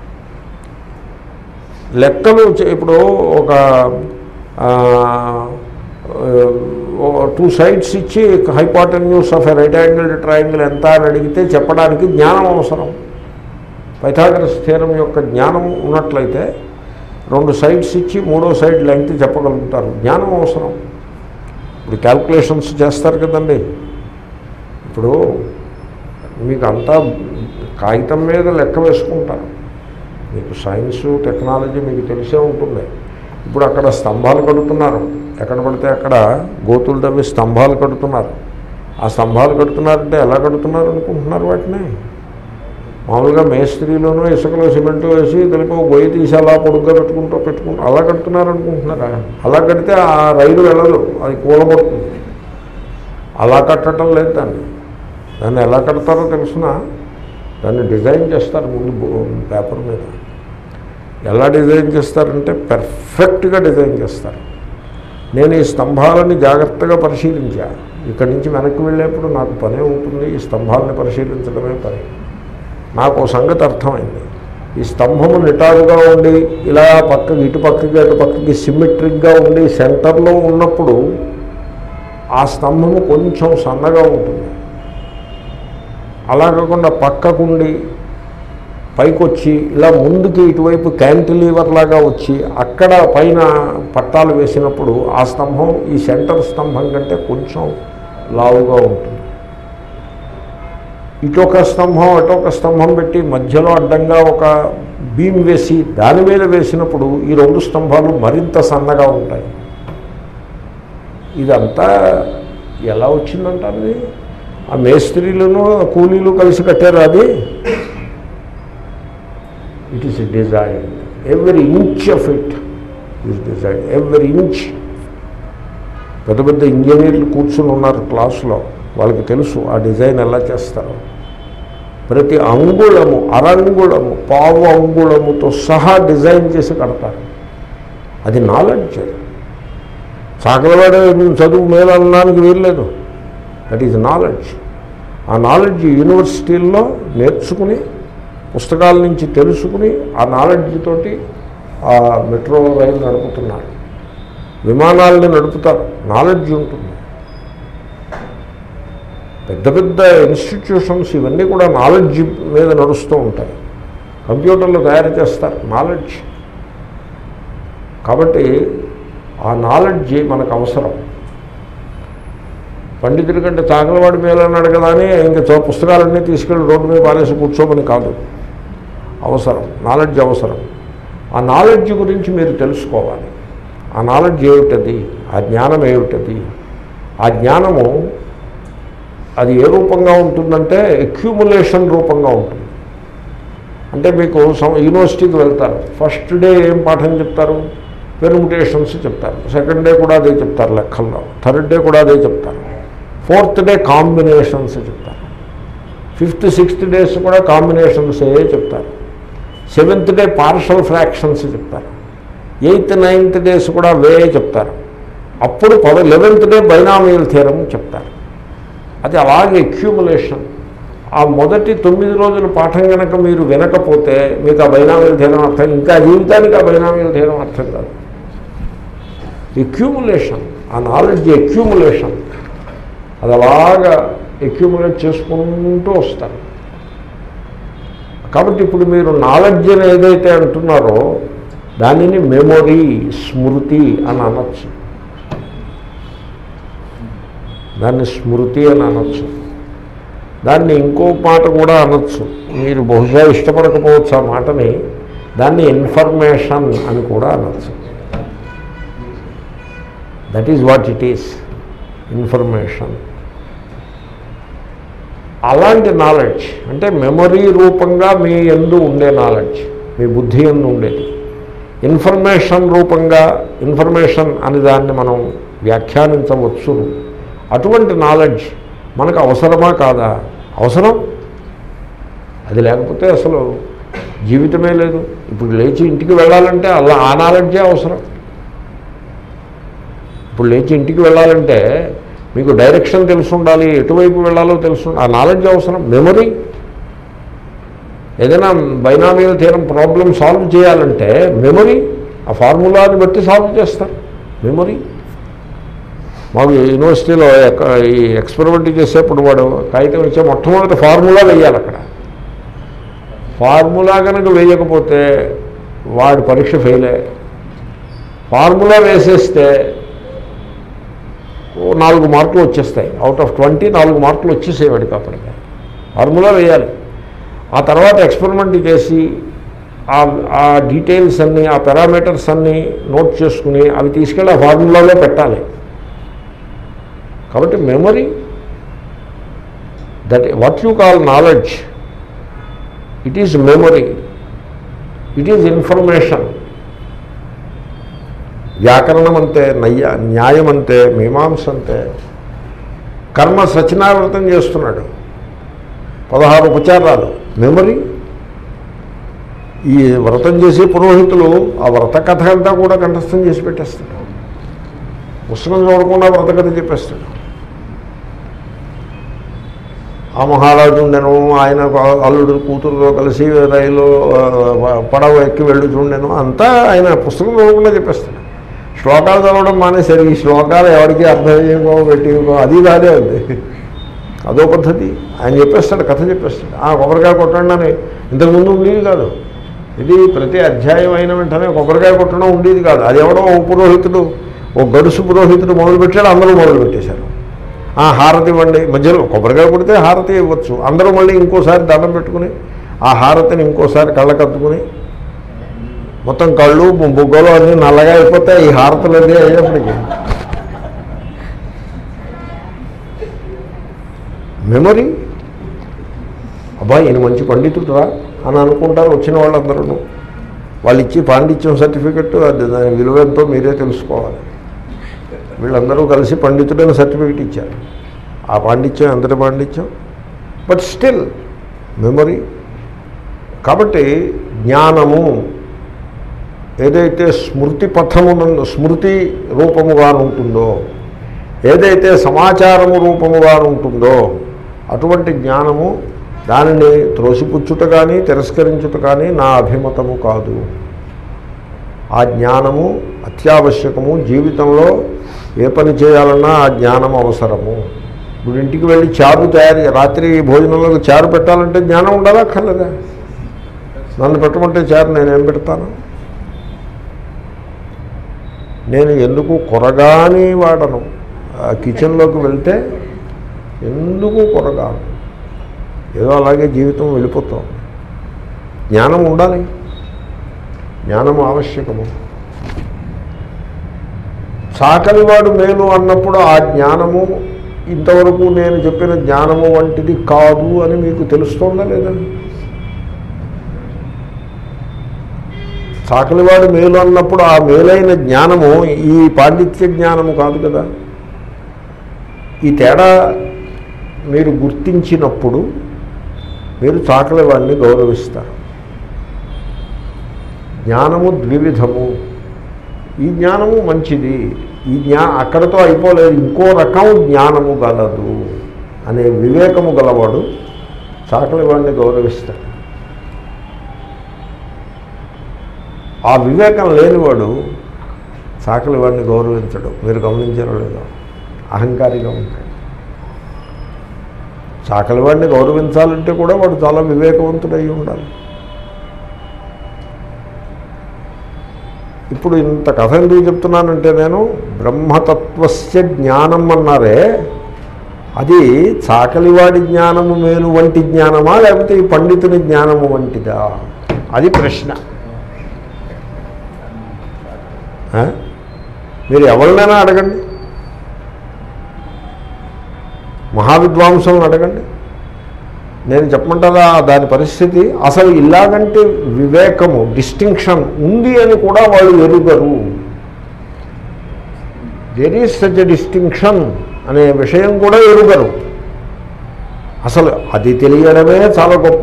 లెక్కలు ఇప్పుడు ఒక టూ సైడ్స్ ఇచ్చి hypotenuse of a right angled triangle ఎంత అని అడిగితే చెప్పడానికి జ్ఞానం అవసరం. పైథాగరస్ థియరం యొక్క జ్ఞానం ఉన్నట్లయితే రెండు సైడ్స్ ఇచ్చి మూడో సైడ్ లెంగ్త్ చెప్పగలుగుతారు. జ్ఞానం అవసరం. ఇప్పుడు క్యాల్కులేషన్స్ చేస్తారు కదండి. ఇప్పుడు మీకు అంతా కాగితం మీద లెక్క వేసుకుంటారు. మీకు సైన్సు, టెక్నాలజీ మీకు తెలిసే ఉంటుంది. ఇప్పుడు అక్కడ స్తంభాలు కడుతున్నారు. ఎక్కడ పడితే అక్కడ గోతులు తవ్వి స్తంభాలు కడుతున్నారు. ఆ స్తంభాలు కడుతున్నారంటే ఎలా కడుతున్నారు అనుకుంటున్నారు? వాటిని మామూలుగా మేస్త్రీలోనూ ఇసుకలో సిమెంట్ వేసి తెలిపి గొయ్యి తీసి అలా పొడుగ్గా పెట్టుకుంటూ పెట్టుకుంటూ అలా కడుతున్నారు అనుకుంటున్నారా? అలా కడితే ఆ రైలు వెళ్ళదు, అది కూలబడుతుంది. అలా కట్టడం లేదు. దాన్ని దాన్ని ఎలా కడతారో తెలుసిన, దాన్ని డిజైన్ చేస్తారు ముందు పేపర్ మీద. ఎలా డిజైన్ చేస్తారంటే పర్ఫెక్ట్గా డిజైన్ చేస్తారు. నేను ఈ స్తంభాలని జాగ్రత్తగా పరిశీలించా. ఇక్కడి నుంచి వెనక్కి వెళ్ళేప్పుడు నాకు పనే ఉంటుంది, ఈ స్తంభాలని పరిశీలించడమే పని. నాకు సంగతి అర్థమైంది. ఈ స్తంభము నిటారుగా ఉండి ఇలా పక్కకి ఇటు పక్కకి అటు పక్కకి సిమెట్రిక్గా ఉండి సెంటర్లో ఉన్నప్పుడు ఆ స్తంభము కొంచెం సన్నగా ఉంటుంది. అలా కాకుండా పక్కకుండి పైకొచ్చి ఇలా ముందుకి ఇటువైపు క్యాంటిలీవర్ లాగా వచ్చి అక్కడ పైన పట్టాలు వేసినప్పుడు ఆ స్తంభం ఈ సెంటర్ స్తంభం కంటే కొంచెం లావుగా ఉంటుంది. ఇటొక స్తంభం అటొక స్తంభం పెట్టి మధ్యలో అడ్డంగా ఒక బీమ్ వేసి దాని మీద వేసినప్పుడు ఈ రెండు స్తంభాలు మరింత సన్నగా ఉంటాయి. ఇదంతా ఎలా వచ్చిందంటారు? ఆ మేస్త్రీలను కూలీలు కలిసి కట్టారు. అది it is design. Every inch of it is design. Every inch. పెద్ద పెద్ద ఇంజనీర్లు కూర్చుని ఉన్నారు క్లాసులో, వాళ్ళకి తెలుసు ఆ డిజైన్ ఎలా చేస్తారు. ప్రతి అంగుళము, అరంగుళము, పావు అంగుళముతో సహా డిజైన్ చేసి కడతారు. అది నాలెడ్జ్. సాగలవాడే చదువు మేలు అనడానికి వీల్లేదు. That is knowledge. ఆ నాలెడ్జ్ యూనివర్సిటీల్లో నేర్చుకుని, పుస్తకాల నుంచి తెలుసుకుని, ఆ నాలెడ్జ్ తోటి ఆ మెట్రో రైలు నడుపుతున్నారు, విమానాలని నడుపుతారు. నాలెడ్జ్ ఉంటుంది. పెద్ద పెద్ద ఇన్స్టిట్యూషన్స్ ఇవన్నీ కూడా నాలెడ్జ్ మీద నడుస్తూ ఉంటాయి. కంప్యూటర్లు తయారు చేస్తారు, నాలెడ్జ్. కాబట్టి ఆ నాలెడ్జ్ మనకు అవసరం. పండితుడి కంటే చాకలవాడి మేలన్నాడు కదా అని ఇంకా పుస్తకాలన్నీ తీసుకెళ్ళి రోడ్డు మీద పాలేసి కూర్చోమని కాదు. అవసరం, నాలెడ్జ్ అవసరం. ఆ నాలెడ్జ్ గురించి మీరు తెలుసుకోవాలి. ఆ నాలెడ్జ్ ఏమిటది, ఆ జ్ఞానం ఏమిటది. ఆ జ్ఞానము అది ఏ రూపంగా ఉంటుందంటే అక్యూములేషన్ రూపంగా ఉంటుంది. అంటే మీకు యూనివర్సిటీకి వెళ్తారు, ఫస్ట్ డే ఏం పాఠం చెప్తారు? పెర్ముటేషన్స్ చెప్తారు. సెకండ్ డే కూడా అదే చెప్తారు లెక్కల్లో. థర్డ్ డే కూడా అదే చెప్తారు. ఫోర్త్ డే కాంబినేషన్స్ చెప్తారు. ఫిఫ్త్ సిక్స్త్ డేస్ కూడా కాంబినేషన్స్ ఏ చెప్తారు. సెవెంత్ డే పార్షల్ ఫ్రాక్షన్స్ చెప్తారు. ఎయిత్ నైన్త్ డేస్ కూడా వే చెప్తారు. అప్పుడు పద లెవెన్త్ డే బైనామియల్ థియరం చెప్తారు. అది అలాగే ఎక్యూములేషన్. ఆ మొదటి తొమ్మిది రోజుల పాఠం కనుక మీరు వినకపోతే మీకు ఆ బైనామియల్ థియరం అర్థం, ఇంకా జీవితానికి ఆ బైనామియల్ థియరం అర్థం కాదు. ఎక్యూములేషన్, ఆ నాలెడ్జ్ ఎక్యూములేషన్, అది అలాగా ఎక్యూములేట్ చేసుకుంటూ వస్తారు. కాబట్టి ఇప్పుడు మీరు నాలెడ్జ్ అని ఏదైతే అంటున్నారో దానిని మెమొరీ, స్మృతి అని అనొచ్చు. దాన్ని స్మృతి అని అనొచ్చు. దాన్ని ఇంకో మాట కూడా అనొచ్చు, మీరు బహుశా ఇష్టపడకపోవచ్చు ఆ మాటని. దాన్ని ఇన్ఫర్మేషన్ అని కూడా అనొచ్చు. That is what it is, information. అలాంటి నాలెడ్జ్ అంటే మెమొరీ రూపంగా మీ యందు ఉండే నాలెడ్జ్, మీ బుద్ధి యందు ఉండేది. ఇన్ఫర్మేషన్ రూపంగా, ఇన్ఫర్మేషన్ అని దాన్ని మనం వ్యాఖ్యానించవచ్చు. అటువంటి నాలెడ్జ్ మనకు అవసరమా కాదా? అవసరం. అది లేకపోతే అసలు జీవితమే లేదు. ఇప్పుడు లేచి ఇంటికి వెళ్ళాలంటే అలా ఆ నాలెడ్జే అవసరం. ఇప్పుడు లేచి ఇంటికి వెళ్ళాలంటే మీకు డైరెక్షన్ తెలిసి ఉండాలి, ఎటువైపు వెళ్ళాలో తెలుసు, ఆ నాలెడ్జ్ అవసరం. మెమొరీ. ఏదైనా బైనామియల్ థియరం ప్రాబ్లం సాల్వ్ చేయాలంటే మెమొరీ, ఆ ఫార్ములాని బట్టి సాల్వ్ చేస్తారు. మెమొరీ. మాకు యూనివర్సిటీలో ఈ ఎక్స్పెరిమెంట్ చేసేప్పుడు వాడు కాగితం ఇచ్చే మొట్టమొదటి ఫార్ములా వేయాలి. అక్కడ ఫార్ములా కనుక వేయకపోతే వాడు పరీక్ష ఫెయిలే. ఫార్ములా వేసేస్తే నాలుగు మార్కులు వచ్చేస్తాయి. అవుట్ ఆఫ్ ట్వంటీ నాలుగు మార్కులు వచ్చేసేవాడికి అప్పటికే. ఫార్ములా వేయాలి. ఆ తర్వాత ఎక్స్పెరిమెంట్ చేసి ఆ డీటెయిల్స్ అన్నీ, ఆ పారామీటర్స్ అన్నీ నోట్ చేసుకుని అవి తీసుకెళ్ళి ఆ ఫార్ములాలో పెట్టాలి. కాబట్టి memory, that what you call knowledge, it is memory, it is information. వ్యాకరణం అంతే, నయ్య న్యాయం అంతే, మీమాంస అంతే. కర్మ సత్యనారాయణ చేస్తున్నాడు, పదహారు ఉపచారాలు, మెమొరీ. ఈ వ్రతం చేసే పురోహితులు ఆ వ్రత కథ అంతా కూడా కంఠస్థం చేసి పెట్టేస్తాడు. పుస్తకం చూడకుండా వ్రత కథ చెప్పేస్తాడు. ఆ మహారాజు ఉండెను, ఆయన అల్లుడు కూతురుతో కలిసి రైలు పడవ ఎక్కి వెళ్ళి చూడెను, అంతా ఆయన పుస్తకం చూడకుండా చెప్పేస్తాడు. శ్లోకాలు చదవడం మానేసరి ఈ శ్లోకాలు ఎవరికి అర్థమయ్యేమో పెట్టి అది కాదే ఉంది. అదో పద్ధతి. ఆయన చెప్పేస్తాడు, కథ చెప్పేస్తాడు. ఆ కొబ్బరికాయ కొట్టండి అని ఇంతకుముందు ఉండేది కాదు. ఇది ప్రతి అధ్యాయం అయిన వెంటనే కొబ్బరికాయ కొట్టడం ఉండేది కాదు. అది ఎవడో ఓ పురోహితుడు, ఓ గడుసు పురోహితుడు మొదలుపెట్టాడు, అందరూ మొదలుపెట్టేశారు. ఆ హారతి ఇవ్వండి, మధ్యలో కొబ్బరికాయ కొడితే హారతి ఇవ్వచ్చు. అందరూ మళ్ళీ ఇంకోసారి దండం పెట్టుకుని ఆ హారతిని ఇంకోసారి కళ్ళకత్తుకుని మొత్తం కళ్ళు బుగ్గలు అన్నీ నల్లగా అయిపోతాయి ఈ హారతులు అన్నీ అయ్యేప్పటికీ. మెమొరీ. అబ్బాయి ఈయన మంచి పండితుడురా అని అనుకుంటారు వచ్చిన వాళ్ళందరూ. వాళ్ళు ఇచ్చి పాండిత్యం సర్టిఫికెట్, అది దాని విలువ ఎంతో మీరే తెలుసుకోవాలి. వీళ్ళందరూ కలిసి పండితుడైన సర్టిఫికెట్ ఇచ్చారు. ఆ పాండిత్యం ఎంతటి పాండిత్యం, బట్ స్టిల్ మెమొరీ. కాబట్టి జ్ఞానము ఏదైతే స్మృతి పథమున స్మృతి రూపముగా ఉంటుందో, ఏదైతే సమాచారము రూపముగా ఉంటుందో అటువంటి జ్ఞానము, దానిని త్రోసిపుచ్చుట కానీ తిరస్కరించుట కానీ నా అభిమతము కాదు. ఆ జ్ఞానము అత్యావశ్యకము. జీవితంలో ఏ పని చేయాలన్నా ఆ జ్ఞానం అవసరము. ఇప్పుడు ఇంటికి వెళ్ళి చారు తయారు, రాత్రి భోజనంలో చారు పెట్టాలంటే జ్ఞానం ఉండాలా అక్కర్లేదా? నన్ను పెట్టమంటే చారు నేనేం పెడతాను? నేను ఎందుకు కొరగాని వాడను. కిచెన్లోకి వెళ్తే ఎందుకు కొరగాను, ఏదో అలాగే జీవితం వెళ్ళిపోతాం. జ్ఞానం ఉండాలి, జ్ఞానము ఆవశ్యకము. చాకలివాడు మేలు అన్నప్పుడు ఆ జ్ఞానము ఇంతవరకు నేను చెప్పిన జ్ఞానము వంటిది కాదు అని మీకు తెలుస్తోందా లేదా? చాకలివాడు మేలు అన్నప్పుడు ఆ మేలైన జ్ఞానము ఈ పాండిత్య జ్ఞానము కాదు కదా. ఈ తేడా మీరు గుర్తించినప్పుడు మీరు చాకలి వాడిని గౌరవిస్తారు. జ్ఞానము ద్వివిధము. ఈ జ్ఞానము మంచిది, ఈ జ్ఞా అక్కడతో అయిపోలేదు, ఇంకో రకం జ్ఞానము గలదు అనే వివేకము గలవాడు చాకలి వాడిని గౌరవిస్తాడు. ఆ వివేకం లేనివాడు చాకలి వాడిని గౌరవించడు. మీరు గమనించారో లేదో, అహంకారిగా ఉంటాడు. చాకలి వాడిని గౌరవించాలంటే కూడా వాడు చాలా వివేకవంతుడై ఉండాలి. ఇప్పుడు ఇంత కథ ఎందుకు చెప్తున్నానంటే, నేను బ్రహ్మతత్వస్య జ్ఞానం అన్నారే, అది చాకలివాడి జ్ఞానము మేలు వంటి జ్ఞానమా లేకపోతే ఈ పండితుని జ్ఞానము వంటిదా, అది ప్రశ్న. మీరు ఎవరినైనా అడగండి, మహావిద్వాంసులను అడగండి, నేను చెప్పమంటారా దాని పరిస్థితి. అసలు ఇలాగంటే వివేకము, డిస్టింక్షన్ ఉంది అని కూడా వాళ్ళు ఎరుగరు. There is such a distinction అనే విషయం కూడా ఎరుగరు. అసలు అది తెలియడమే చాలా గొప్ప.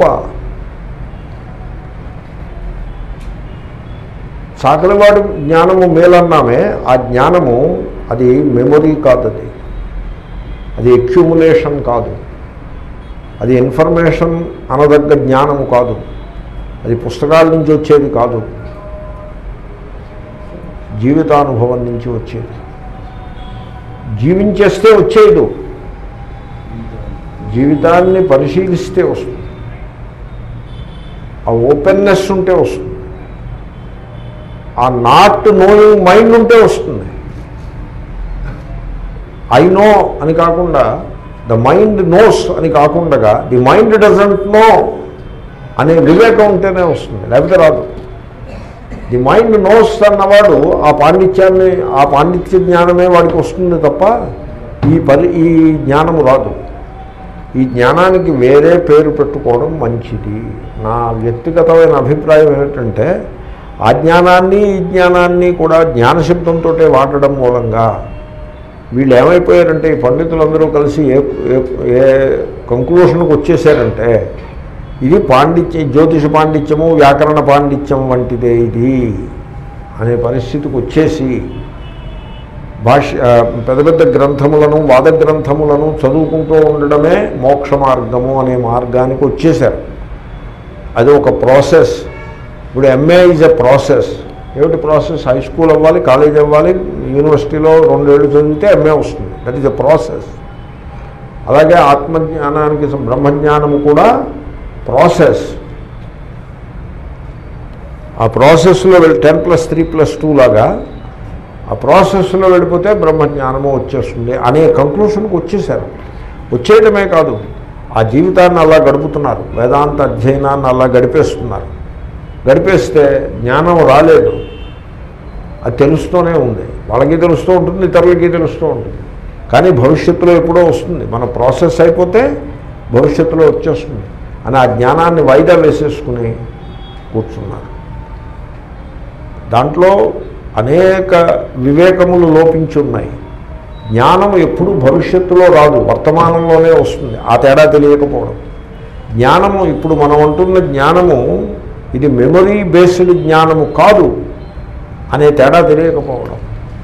చాకలివాడు జ్ఞానము మేలన్నామే, ఆ జ్ఞానము అది మెమొరీ కాదు, అది అది అక్యుములేషన్ కాదు, అది ఇన్ఫర్మేషన్ అనదగ్గ జ్ఞానము కాదు, అది పుస్తకాల నుంచి వచ్చేది కాదు, జీవితానుభవం నుంచి వచ్చేది. జీవించేస్తే వచ్చేది, జీవితాన్ని పరిశీలిస్తే వస్తుంది. ఆ ఓపెన్నెస్ ఉంటే వస్తుంది, ఆ నాట్ నోయింగ్ మైండ్ ఉంటే వస్తుంది. ఐ నో అని కాకుండా ద మైండ్ నోస్ అని కాకుండా ది మైండ్ డజంట్ నో అనే వివేకం ఉంటేనే వస్తుంది, లేకపోతే రాదు. ది మైండ్ నోస్ అన్నవాడు ఆ పాండిత్యాన్ని, ఆ పాండిత్య జ్ఞానమే వాడికి వస్తుంది తప్ప ఈ పరి ఈ జ్ఞానము రాదు. ఈ జ్ఞానానికి వేరే పేరు పెట్టుకోవడం మంచిది. నా వ్యక్తిగతమైన అభిప్రాయం ఏమిటంటే, ఆ జ్ఞానాన్ని ఈ జ్ఞానాన్ని కూడా జ్ఞానశబ్దంతో వాడడం మూలంగా వీళ్ళు ఏమైపోయారంటే, ఈ పండితులందరూ కలిసి ఏ ఏ కంక్లూషన్కి వచ్చేసారంటే, ఇది పాండిత్య జ్యోతిష పాండిత్యము వ్యాకరణ పాండిత్యం వంటిదే ఇది అనే పరిస్థితికి వచ్చేసి భాష్య పెద్ద పెద్ద గ్రంథములను వాద గ్రంథములను చదువుకుంటూ ఉండడమే మోక్ష మార్గము అనే మార్గానికి వచ్చేసారు. అది ఒక ప్రాసెస్. ఇప్పుడు ఎంఏ ఈజ్ ఎ ప్రాసెస్. ఏమిటి ప్రాసెస్? హై స్కూల్ అవ్వాలి, కాలేజ్ అవ్వాలి, యూనివర్సిటీలో రెండేళ్ళు చదివితే ఎంఏ వస్తుంది. That is a process. అలాగే ఆత్మజ్ఞానానికి బ్రహ్మజ్ఞానము కూడా ప్రాసెస్. ఆ ప్రాసెస్లో వెళ్ళి ten plus three plus two లాగా ఆ ప్రాసెస్లో వెళ్ళిపోతే బ్రహ్మజ్ఞానము వచ్చేస్తుంది అనే కంక్లూషన్కి వచ్చేసారు. వచ్చేయటమే కాదు, ఆ జీవితాన్ని అలా గడుపుతున్నారు, వేదాంత అధ్యయనాన్ని అలా గడిపేస్తున్నారు. గడిపేస్తే జ్ఞానం రాలేదు, అది తెలుస్తూనే ఉంది. వాళ్ళకి తెలుస్తూ ఉంటుంది, ఇతరులకి తెలుస్తూ ఉంటుంది. కానీ భవిష్యత్తులో ఎప్పుడో వస్తుంది. మన ప్రాసెస్ అయిపోతే భవిష్యత్తులో వచ్చేస్తుంది అని ఆ జ్ఞానాన్ని వాయిదా వేసేసుకుని కూర్చున్నారు. దాంట్లో అనేక వివేకములు లోపించి ఉన్నాయి. జ్ఞానము ఎప్పుడు భవిష్యత్తులో రాదు, వర్తమానంలోనే వస్తుంది. ఆ తేడా తెలియకపోవడం. జ్ఞానము ఇప్పుడు మనం అంటున్న జ్ఞానము ఇది మెమొరీ బేస్డ్ జ్ఞానము కాదు అనే తేడా తెలియకపోవడం.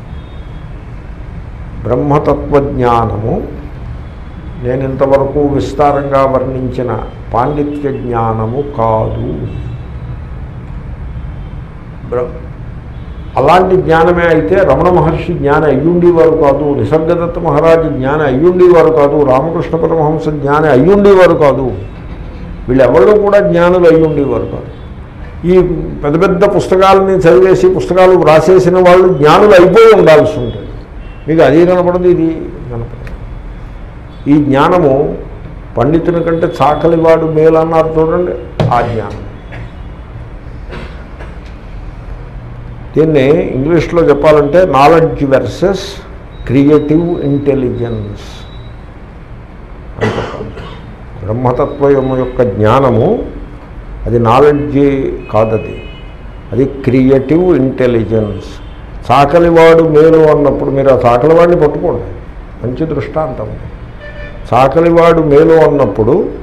బ్రహ్మతత్వజ్ఞానము నేను ఇంతవరకు విస్తారంగా వర్ణించిన పాండిత్య జ్ఞానము కాదు. అలాంటి జ్ఞానమే అయితే రమణ మహర్షి జ్ఞానం అయ్యుండేవారు కాదు, నిసర్గదత్త మహారాజు జ్ఞానం అయ్యుండేవారు కాదు, రామకృష్ణ పరమహంస జ్ఞానం అయ్యుండేవారు కాదు. వీళ్ళెవరూ కూడా జ్ఞానులు అయ్యుండేవారు కాదు. ఈ పెద్ద పెద్ద పుస్తకాలని చదివేసి పుస్తకాలు రాసేసిన వాళ్ళు జ్ఞానులు అయిపోయి ఉండాల్సి ఉంటుంది. మీకు అది కనపడదు, ఇది కనపడదు. ఈ జ్ఞానము పండితుని కంటే చాకలివాడు మేలు అన్నారు చూడండి, ఆ జ్ఞానం. దీన్ని ఇంగ్లీష్లో చెప్పాలంటే నాలెడ్జ్ వర్సెస్ క్రియేటివ్ ఇంటెలిజెన్స్ అని చెప్పాలి. బ్రహ్మతత్వం యొక్క జ్ఞానము అది నాలెడ్జి కాదది, అది క్రియేటివ్ ఇంటెలిజెన్స్. చాకలివాడు మేలు అన్నప్పుడు మీరు ఆ చాకలివాడిని పట్టుకోండి, మంచి దృష్టాంతం. చాకలివాడు మేలు అన్నప్పుడు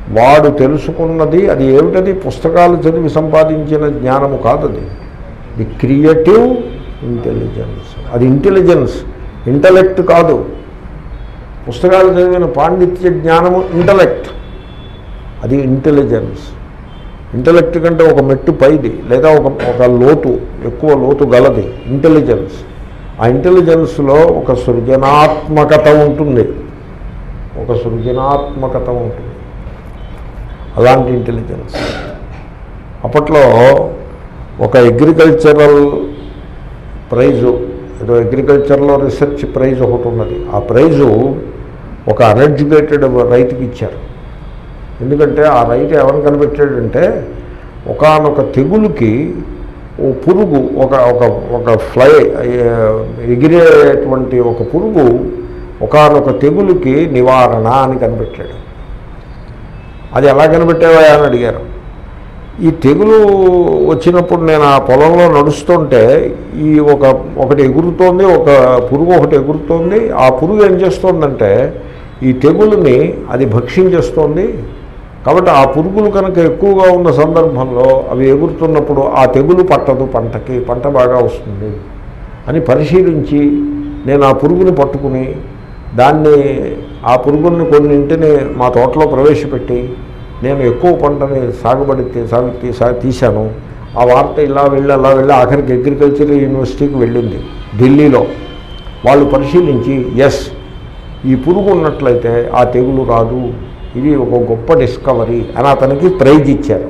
వాడు తెలుసుకున్నది అది ఏమిటది? పుస్తకాలు చదివి సంపాదించిన జ్ఞానము కాదు అది. The creative intelligence. అది ఇంటెలిజెన్స్, ఇంటలెక్ట్ కాదు. పుస్తకాలు చదివిన పాండిత్య జ్ఞానము ఇంటలెక్ట్, అది ఇంటెలిజెన్స్. ఇంటలెక్ట్ కంటే ఒక మెట్టు పైది, లేదా ఒక ఒక లోతు, ఎక్కువ లోతు గలది ఇంటెలిజెన్స్. ఆ ఇంటెలిజెన్స్లో ఒక సృజనాత్మకత ఉంటుంది, ఒక సృజనాత్మకత ఉంటుంది. అలాంటి ఇంటెలిజెన్స్. అప్పట్లో ఒక అగ్రికల్చరల్ ప్రైజు, ఏదో అగ్రికల్చర్లో రీసెర్చ్ ప్రైజ్ ఒకటి ఉన్నది. ఆ ప్రైజు ఒక అన్ఎడ్యుకేటెడ్ రైతుకి ఇచ్చారు. ఎందుకంటే ఆ రైతు ఎవరిని కనిపెట్టాడంటే, ఒకానొక తెగులుకి ఓ పురుగు, ఒక ఒక ఒక ఫ్లై ఎగిరేటువంటి ఒక పురుగు ఒకానొక తెగులుకి నివారణ అని కనిపెట్టాడు. అది ఎలా కనిపెట్టావా అని అడిగారు. ఈ తెగులు వచ్చినప్పుడు నేను ఆ పొలంలో నడుస్తుంటే ఈ ఒక ఒకటి ఎగురుతోంది, ఒక పురుగు ఒకటి ఎగురుతోంది. ఆ పురుగు ఏం చేస్తోందంటే ఈ తెగులుని అది భక్షించేస్తోంది. కాబట్టి ఆ పురుగులు కనుక ఎక్కువగా ఉన్న సందర్భంలో అవి ఎగురుతున్నప్పుడు ఆ తెగులు పట్టదు, పంటకి పంట బాగా వస్తుంది అని పరిశీలించి నేను ఆ పురుగుని పట్టుకుని దాన్ని, ఆ పురుగుల్ని కొన్నింటిని మా తోటలో ప్రవేశపెట్టి నేను ఎక్కువ పంటని సాగుబడి సాగు సాగు తీశాను. ఆ వార్త ఇలా వెళ్ళి అలా వెళ్ళి ఆఖరికి అగ్రికల్చర్ యూనివర్సిటీకి వెళ్ళింది ఢిల్లీలో. వాళ్ళు పరిశీలించి ఎస్, ఈ పురుగు ఉన్నట్లయితే ఆ తెగులు రాదు, ఇది ఒక గొప్ప డిస్కవరీ అని అతనికి ప్రైజ్ ఇచ్చారు.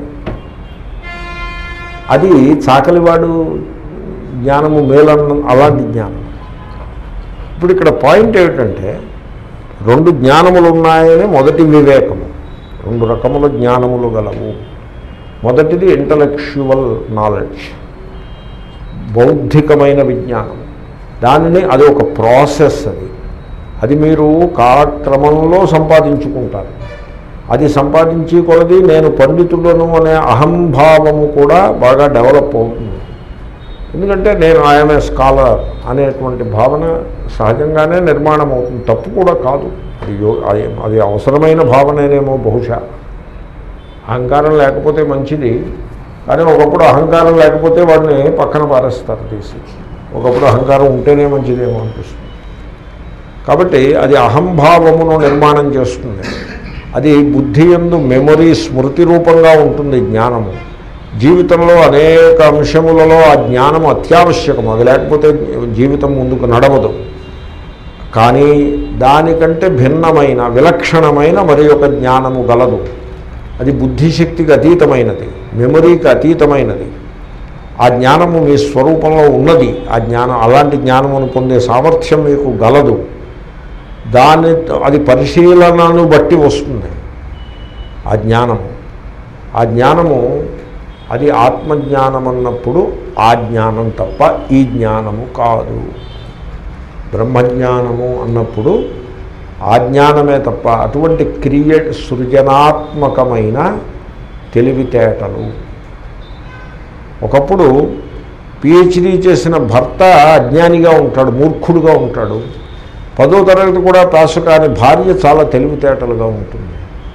అది చాకలివాడు జ్ఞానము మేలన్న అలాంటి జ్ఞానం. ఇప్పుడు ఇక్కడ పాయింట్ ఏమిటంటే, రెండు జ్ఞానములు ఉన్నాయని మొదటి వివేకము. రెండు రకముల జ్ఞానములు గలవు. మొదటిది ఇంటలెక్చువల్ నాలెడ్జ్, బౌద్ధికమైన విజ్ఞానం. దానిని అది ఒక ప్రాసెస్, అది అది మీరు కాలక్రమంలో సంపాదించుకుంటారు. అది సంపాదించి కొలది నేను పండితులను అనే అహంభావము కూడా బాగా డెవలప్ అవుతుంది. ఎందుకంటే నేను ఐఎమ్ ఏ స్కాలర్ అనేటువంటి భావన సహజంగానే నిర్మాణం అవుతుంది. తప్పు కూడా కాదు, అది అది అవసరమైన భావనేనేమో బహుశా. అహంకారం లేకపోతే మంచిది, కానీ ఒకప్పుడు అహంకారం లేకపోతే వాడిని పక్కన పారేస్తారు తీసి. ఒకప్పుడు అహంకారం ఉంటేనే మంచిదేమో అనిపిస్తుంది. కాబట్టి అది అహంభావమును నిర్మాణం చేస్తుంది. అది బుద్ధి యందు మెమొరీ, స్మృతి రూపంగా ఉంటుంది జ్ఞానము. జీవితంలో అనేక అంశములలో ఆ జ్ఞానము అత్యావశ్యకము. అది లేకపోతే జీవితం ముందుకు నడవదు. కానీ దానికంటే భిన్నమైన, విలక్షణమైన మరి ఒక జ్ఞానము గలదు. అది బుద్ధిశక్తికి అతీతమైనది, మెమొరీకి అతీతమైనది. ఆ జ్ఞానము మీ స్వరూపంలో ఉన్నది. ఆ జ్ఞానం, అలాంటి జ్ఞానమును పొందే సామర్థ్యం మీకు గలదు. దాని అది పరిశీలనను బట్టి వస్తుంది ఆ జ్ఞానము. ఆ జ్ఞానము అది ఆత్మజ్ఞానం అన్నప్పుడు ఆ జ్ఞానం తప్ప ఈ జ్ఞానము కాదు. బ్రహ్మజ్ఞానము అన్నప్పుడు ఆ జ్ఞానమే తప్ప అటువంటి క్రియ సృజనాత్మకమైన తెలివితేటలు. ఒకప్పుడు పిహెచ్డీ చేసిన భర్త అజ్ఞానిగా ఉంటాడు, మూర్ఖుడుగా ఉంటాడు. పదో తరగతి కూడా పాసు కాని భార్య చాలా తెలివితేటలుగా ఉంటుంది.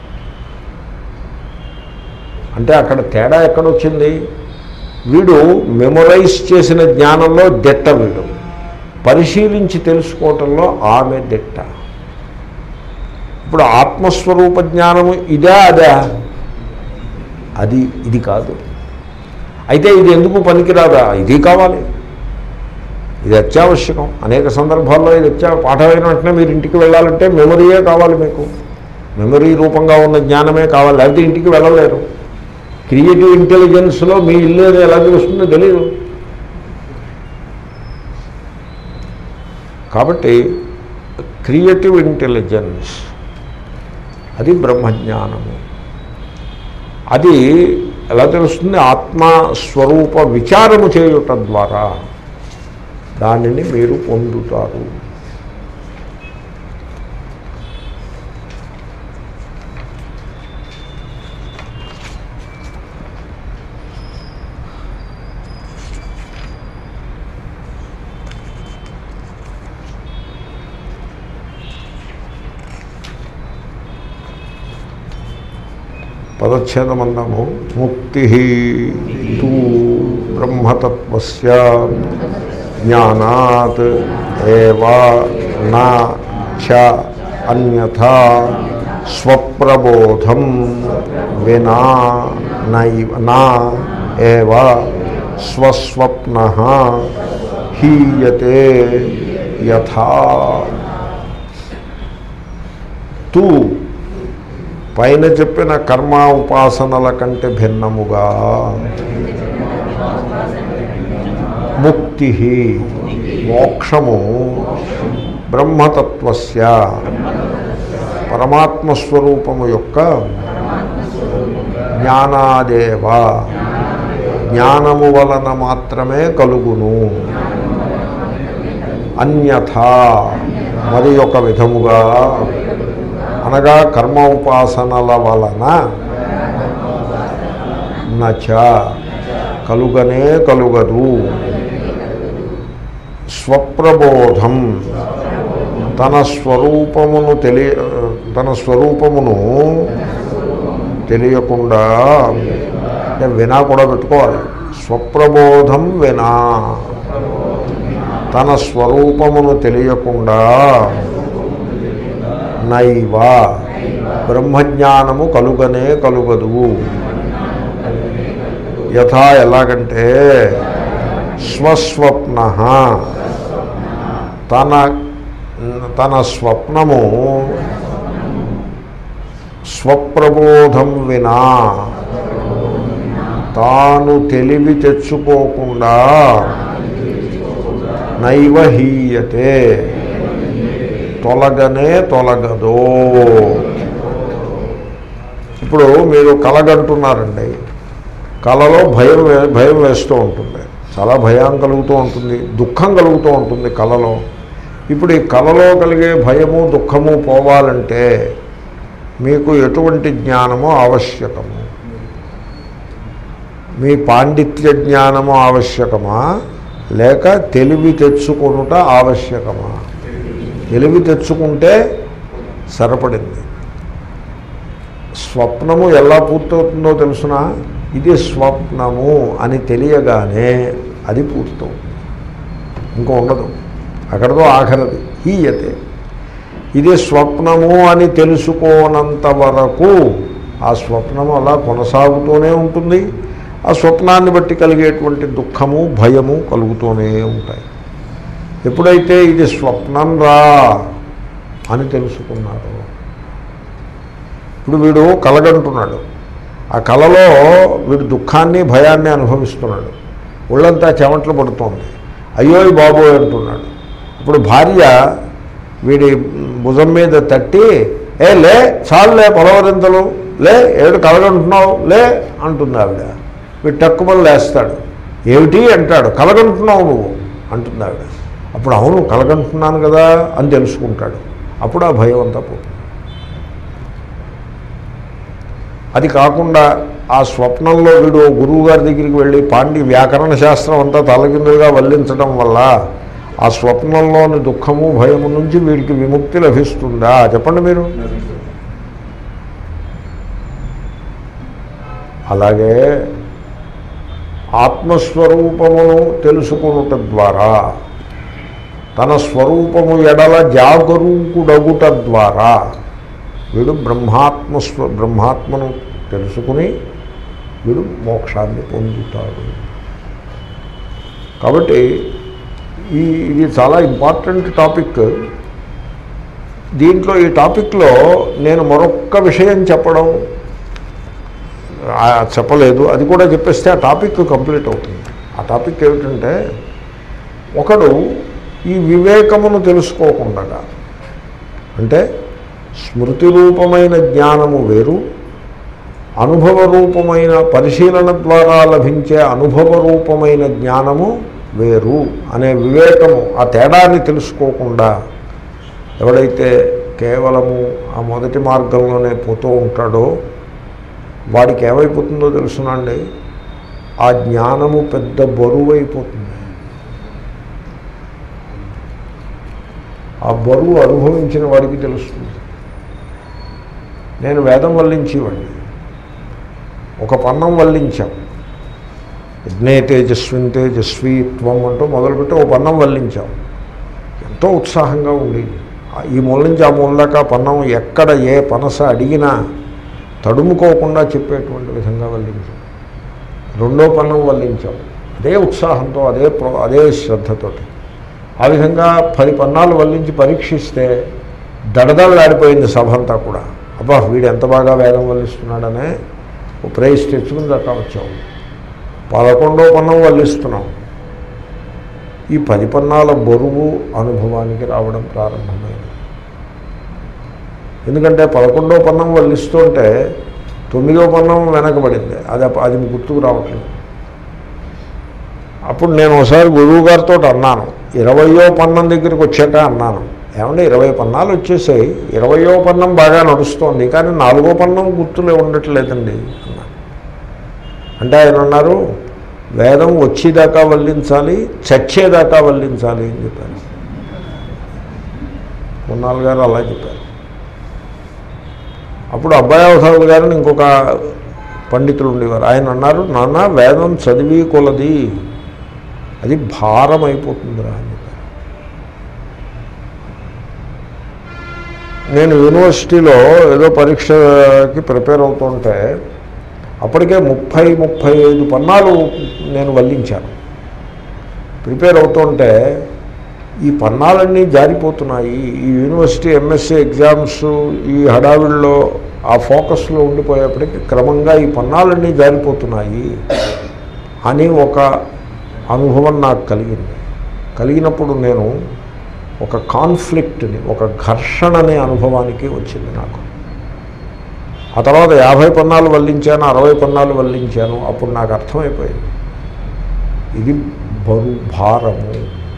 అంటే అక్కడ తేడా ఎక్కడొచ్చింది? వీడు మెమొరైజ్ చేసిన జ్ఞానంలో దిట్ట, వీడు పరిశీలించి తెలుసుకోవటంలో ఆమె దిట్ట. ఇప్పుడు ఆత్మస్వరూప జ్ఞానము ఇదా అదా? అది ఇది కాదు. అయితే ఇది ఎందుకు పనికిరాదా? ఇది కావాలి, ఇది అత్యావశ్యకం. అనేక సందర్భాల్లో ఇది అత్యా పాఠమైన వెంటనే మీరు ఇంటికి వెళ్ళాలంటే మెమొరీయే కావాలి, మీకు మెమొరీ రూపంగా ఉన్న జ్ఞానమే కావాలి, లేకపోతే ఇంటికి వెళ్ళలేరు. క్రియేటివ్ ఇంటెలిజెన్స్లో మీ ఇల్లు ఎలా తెలుస్తుందో తెలియదు. కాబట్టి క్రియేటివ్ ఇంటెలిజెన్స్ అది బ్రహ్మజ్ఞానము. అది ఎలా తెలుస్తుంది? ఆత్మస్వరూప విచారము చేయుట ద్వారా దానిని మీరు పొందుతారు. పదచ్ఛేదం అందాము. ముక్తి తూ బ్రహ్మతత్వస్య జ్ఞానాత్ ఏవా నా చ అన్యథా స్వప్రబోధం వినా నైవ నా ఏవ స్వస్వప్నః హీయతే యథా. తూ పైన చెప్పిన కర్మ ఉపాసనల కంటే భిన్నముగా ముక్తి మోక్షము బ్రహ్మతత్వస్య పరమాత్మస్వరూపము యొక్క జ్ఞానాదేవ జ్ఞానము వలన మాత్రమే కలుగును. అన్యథా మరి ఒక విధముగా అనగా కర్మ ఉపాసనల వలన నచ కలుగనే కలుగదు. స్వప్రబోధం తన స్వరూపమును తెలియ తన స్వరూపమును తెలియకుండా అంటే వినా కూడా పెట్టుకోవాలి. స్వప్రబోధం వినా తన స్వరూపమును తెలియకుండా నైవ బ్రహ్మజ్ఞానము కలుగనే కలుగదు. యథా ఎలాగంటే స్వస్వప్నః తన తన స్వప్నము స్వప్రబోధం వినా తాను తెలివి తెచ్చుకోకుండా నైవ హీయతే తొలగనే తొలగదో. ఇప్పుడు మీరు కలగంటున్నారండి, కలలో భయం భయం వేస్తూ ఉంటుంది, చాలా భయం కలుగుతూ ఉంటుంది, దుఃఖం కలుగుతూ ఉంటుంది కలలో. ఇప్పుడు ఈ కలలో కలిగే భయము దుఃఖము పోవాలంటే మీకు ఎటువంటి జ్ఞానము ఆవశ్యకము? మీ పాండిత్య జ్ఞానము ఆవశ్యకమా లేక తెలివి తెచ్చుకొనుట ఆవశ్యకమా? తెలివి తెచ్చుకుంటే సరిపడింది. స్వప్నము ఎలా పూర్తవుతుందో తెలుసునా? ఇది స్వప్నము అని తెలియగానే అది పూర్తవుతుంది, ఇంకో ఉండదు, అక్కడతో ఆఖరది. హీయతే ఇది స్వప్నము అని తెలుసుకోనంత వరకు ఆ స్వప్నము అలా కొనసాగుతూనే ఉంటుంది. ఆ స్వప్నాన్ని బట్టి కలిగేటువంటి దుఃఖము భయము కలుగుతూనే ఉంటాయి. ఎప్పుడైతే ఇది స్వప్నం రా అని తెలుసుకున్నాడు, ఇప్పుడు వీడు కలగంటున్నాడు, ఆ కలలో వీడు దుఃఖాన్ని భయాన్ని అనుభవిస్తున్నాడు, ఒళ్ళంతా చెమటలు పడుతోంది, అయ్యోయ్ బాబోయ్ అంటున్నాడు. ఇప్పుడు భార్య వీడి భుజం మీద తట్టి ఏ లే చాలులే పొలవరింతలు లే ఏడు కలగంటున్నావు లే అంటుంది ఆవిడ. వీడు టక్కుమని లేస్తాడు, ఏమిటి అంటాడు, కలగంటున్నావు నువ్వు అంటుంది ఆవిడ. అప్పుడు అవును కలగంటున్నాను కదా అని తెలుసుకుంటాడు. అప్పుడు ఆ భయం అంతా పోతుంది. అది కాకుండా ఆ స్వప్నంలో వీడు గురువు గారి దగ్గరికి వెళ్ళి పాండి వ్యాకరణ శాస్త్రం అంతా తలకిందులుగా వల్లించడం వల్ల ఆ స్వప్నంలోని దుఃఖము భయము నుంచి వీడికి విముక్తి లభిస్తుందా? చెప్పండి మీరు. అలాగే ఆత్మస్వరూపమును తెలుసుకొనుట ద్వారా తన స్వరూపము ఎడల జాగరూకుడగుట ద్వారా వీడు బ్రహ్మాత్మస్వ బ్రహ్మాత్మను తెలుసుకుని వీడు మోక్షాన్ని పొందుతాడు. కాబట్టి ఈ ఇది చాలా ఇంపార్టెంట్ టాపిక్. దీంట్లో ఈ టాపిక్లో నేను మరొక్క విషయం చెప్పడం చెప్పలేదు, అది కూడా చెప్పేస్తే ఆ టాపిక్ కంప్లీట్ అవుతుంది. ఆ టాపిక్ ఏమిటంటే, ఒకడు ఈ వివేకమును తెలుసుకోకుండా, అంటే స్మృతి రూపమైన జ్ఞానము వేరు, అనుభవ రూపమైన పరిశీలన ద్వారా లభించే అనుభవ రూపమైన జ్ఞానము వేరు అనే వివేకము, ఆ తేడాన్ని తెలుసుకోకుండా ఎవడైతే కేవలము ఆ మొదటి మార్గంలోనే పోతూ ఉంటాడో వాడికి ఏమైపోతుందో తెలుసునండి, ఆ జ్ఞానము పెద్ద బరువు అయిపోతుంది. ఆ బరువు అనుభవించిన వాడికి తెలుస్తుంది. నేను వేదం వల్లించేవాడిని, ఒక పన్నం వల్లించాం. యజ్ఞే తేజస్విన్ తేజస్వి త్వం అంటూ మొదలుపెట్టి ఒక పన్నం వల్లించాం. ఎంతో ఉత్సాహంగా ఉండేది. ఈ మూల నుంచి ఆ మూల దాకా పన్నం ఎక్కడ ఏ పనస అడిగినా తడుముకోకుండా చెప్పేటువంటి విధంగా వల్లించాం. రెండో పన్నం వల్లించాం అదే ఉత్సాహంతో, అదే అదే శ్రద్ధతోటి. ఆ విధంగా పది పన్నాలు వల్లించి పరీక్షిస్తే దడదడలాడిపోయింది సభ అంతా కూడా. అబ్బా వీడు ఎంత బాగా వేదం వల్లిస్తున్నాడనే ఓ ప్రైజ్ తెచ్చుకుని దాకా వచ్చాము. పదకొండో పన్నం వల్లిస్తున్నాం. ఈ పది పన్నాల బరువు అనుభవానికి రావడం ప్రారంభమైంది. ఎందుకంటే పదకొండో పన్నం వల్లిస్తుంటే తొమ్మిదో పన్నం వెనకబడింది. అది అది గుర్తుకు రావట్లేదు. అప్పుడు నేను ఒకసారి గురువు గారితో అన్నాను, ఇరవయో పన్నం దగ్గరికి వచ్చాక అన్నాను, ఏమంటే ఇరవై పన్నాలు వచ్చేసాయి, ఇరవయో పన్నం బాగా నడుస్తోంది, కానీ నాలుగో పన్నం గుర్తులే ఉండట్లేదండి అన్నాను. అంటే ఆయన అన్నారు, వేదం వచ్చేదాకా వల్లించాలి, చచ్చేదాకా వల్లించాలి అని చెప్పారు. కొన్నాళ్ళు గారు అలా చెప్పారు. అప్పుడు అబ్బాయావధానులు గారిని ఇంకొక పండితులు ఉండేవారు. ఆయన అన్నారు, నాన్న వేదం చదివి కొలది అది భారం అయిపోతుందిరా అని చెప్పారు. నేను యూనివర్సిటీలో ఏదో పరీక్షకి ప్రిపేర్ అవుతుంటే అప్పటికే ముప్పై ముప్పై ఐదు పన్నాలు నేను వల్లించాను. ప్రిపేర్ అవుతుంటే ఈ పన్నాలన్నీ జారిపోతున్నాయి, ఈ యూనివర్సిటీ ఎంఎస్సీ ఎగ్జామ్స్ ఈ హడావిడిలో ఆ ఫోకస్లో ఉండిపోయేప్పటికీ క్రమంగా ఈ పన్నాలన్నీ జారిపోతున్నాయి అని ఒక అనుభవం నాకు కలిగింది. కలిగినప్పుడు నేను ఒక కాన్ఫ్లిక్ట్ని, ఒక ఘర్షణనే అనుభవానికి వచ్చింది నాకు. ఆ తర్వాత యాభై పన్నాలు వల్లించాను, అరవై పన్నాలు వల్లించాను. అప్పుడు నాకు అర్థమైపోయింది ఇది బరు భారము.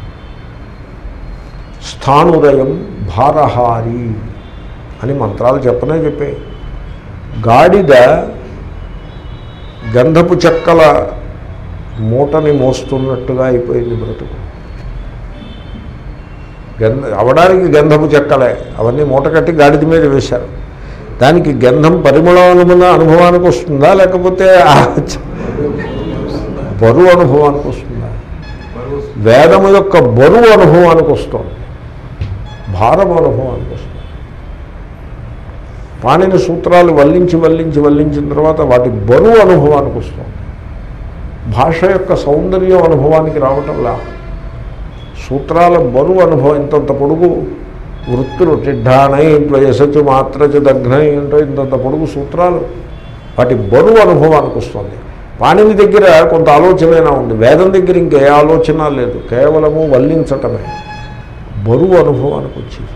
స్థానుదయం భారహారి అని మంత్రాలు చెప్పనే చెప్పాయి. గాడిద గంధపు చెక్కల మూటని మోస్తున్నట్టుగా అయిపోయింది బ్రతుకు. గంధ అవడానికి గంధపు చెక్కలే, అవన్నీ మూట కట్టి గాడిద మీద వేశారు. దానికి గంధం పరిమళం అనుభవానికి వస్తుందా, లేకపోతే బరువు అనుభవానికి వస్తుందా? వేదము యొక్క బరువు అనుభవానికి వస్తుంది, భారం అనుభవానికి వస్తుంది. పాణిని సూత్రాలు వల్లించి వల్లించి వల్లించిన తర్వాత వాటి బరువు అనుభవానికి వస్తుంది. భాష యొక్క సౌందర్యం అనుభవానికి రావటంలా సూత్రాల బరువు అనుభవం. ఇంతంత పొడుగు వృత్తులు టిడ్డానై ద్వయసచు మాత్రచు దగ్నై అంటే ఇంతంత పొడుగు సూత్రాలు, వాటి బరువు అనుభవానికి వస్తుంది. పాణిని దగ్గర కొంత ఆలోచనైనా ఉంది, వేదం దగ్గర ఇంకే ఆలోచన లేదు, కేవలము వల్లించటమే. బరువు అనుభవానికి వచ్చింది.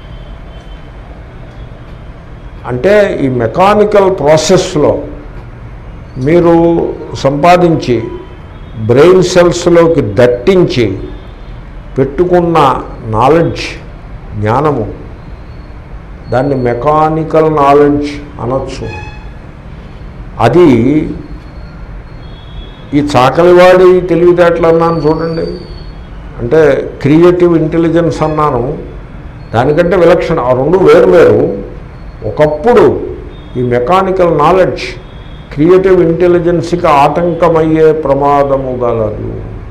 అంటే ఈ మెకానికల్ ప్రాసెస్లో మీరు సంపాదించి బ్రెయిన్ సెల్స్లోకి దట్టించి పెట్టుకున్న నాలెడ్జ్, జ్ఞానము, దాన్ని మెకానికల్ నాలెడ్జ్ అనొచ్చు. అది ఈ చాకలివాడి తెలివితేటలు అన్నాను చూడండి, అంటే క్రియేటివ్ ఇంటెలిజెన్స్ అన్నాను, దానికంటే విలక్షణ. ఆ రెండు వేరు వేరు. ఒకప్పుడు ఈ మెకానికల్ నాలెడ్జ్ క్రియేటివ్ ఇంటెలిజెన్స్కి ఆటంకమయ్యే ప్రమాదము గలదు.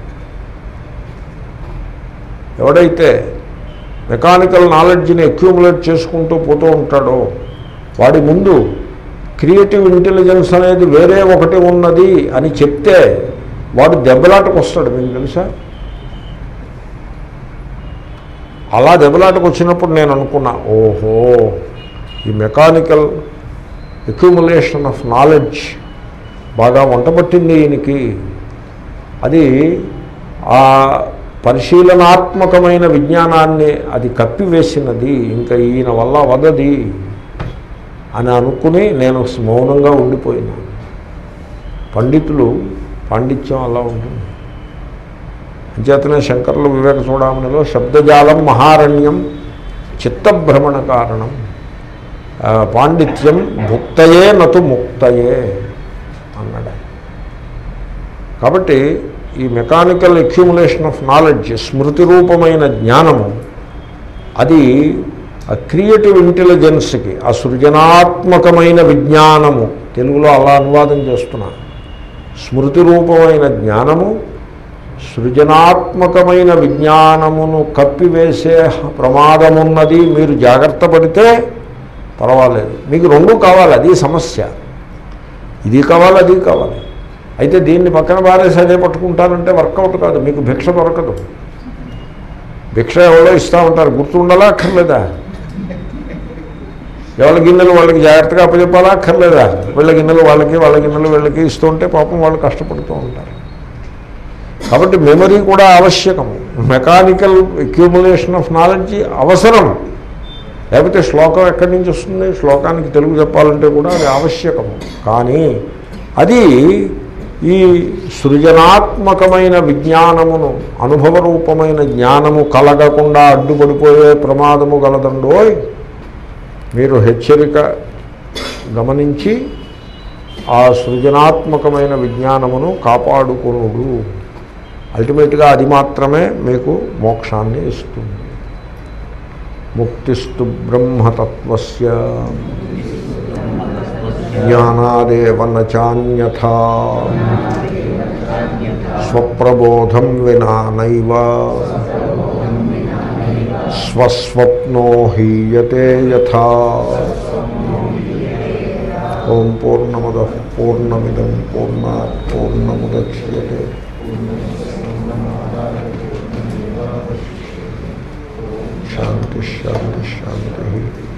ఎవడైతే మెకానికల్ నాలెడ్జ్ని అక్యూములేట్ చేసుకుంటూ పోతూ ఉంటాడో వాడి ముందు క్రియేటివ్ ఇంటెలిజెన్స్ అనేది వేరే ఒకటి ఉన్నది అని చెప్తే వాడు దెబ్బలాటకు వస్తాడు. మీకు తెలుసా? అలా దెబ్బలాటకు వచ్చినప్పుడు నేను అనుకున్నా, ఓహో ఈ మెకానికల్ అక్యూములేషన్ ఆఫ్ నాలెడ్జ్ బాగా వంటపట్టింది ఈయనకి. అది ఆ పరిశీలనాత్మకమైన విజ్ఞానాన్ని అది కప్పివేసినది, ఇంకా ఈయన వల్ల వదది అని అనుకుని నేను మౌనంగా ఉండిపోయినా. పండితులు పాండిత్యం అలా ఉంటుంది. అంచేతనే శంకరులు వివేక చూడామణిలో శబ్దజాలం మహారణ్యం చిత్తభ్రమణ కారణం పాండిత్యం భుక్తయే నతు ముక్తయే అన్నాడు. కాబట్టి ఈ మెకానికల్ అక్యూములేషన్ ఆఫ్ నాలెడ్జ్, స్మృతి రూపమైన జ్ఞానము, అది ఆ క్రియేటివ్ ఇంటెలిజెన్స్కి, ఆ సృజనాత్మకమైన విజ్ఞానము తెలుగులో అలా అనువాదం చేస్తున్నా. స్మృతి రూపమైన జ్ఞానము సృజనాత్మకమైన విజ్ఞానమును కప్పివేసే ప్రమాదమున్నది. మీరు జాగ్రత్త పడితే పర్వాలేదు. మీకు రెండు కావాలి, అది సమస్య. ఇది కావాలి, అది కావాలి. అయితే దీన్ని పక్కన బారేసి అదే పట్టుకుంటానంటే వర్కౌట్ కాదు. మీకు భిక్ష దొరకదు. భిక్ష ఎవరో ఇస్తూ ఉంటారు, గుర్తుండాలా అక్కర్లేదా? ఎవరి గిన్నెలు వాళ్ళకి జాగ్రత్తగా అప్పచెప్పాలా అక్కర్లేదా? వీళ్ళ గిన్నెలు వాళ్ళకి, వాళ్ళ గిన్నెలు వీళ్ళకి ఇస్తూ ఉంటే పాపం వాళ్ళు కష్టపడుతూ ఉంటారు. కాబట్టి మెమరీ కూడా ఆవశ్యకం. మెకానికల్ అక్యూములేషన్ ఆఫ్ నాలెడ్జ్ అవసరం. లేకపోతే శ్లోకం ఎక్కడి నుంచి వస్తుంది? శ్లోకానికి తెలుగు చెప్పాలంటే కూడా అది ఆవశ్యకము. కానీ అది ఈ సృజనాత్మకమైన విజ్ఞానమును, అనుభవ రూపమైన జ్ఞానము కలగకుండా అడ్డుపడిపోయే ప్రమాదము గలదండోయ్. మీరు హెచ్చరిక గమనించి ఆ సృజనాత్మకమైన విజ్ఞానమును కాపాడుకొనుడు. అల్టిమేట్గా అది మాత్రమే మీకు మోక్షాన్ని ఇస్తుంది. ముక్తిస్తు బ్రహ్మతత్వస్య జ్ఞానాదేవ నాన్యథా స్వప్రబోధం వినా నైవ స్వస్వప్నో హీయతే యథా. ఓం పూర్ణమదః పూర్ణమిదం పూర్ణాత్ పూర్ణముదచ్యతే. శాంతి శాంతి శాంతి.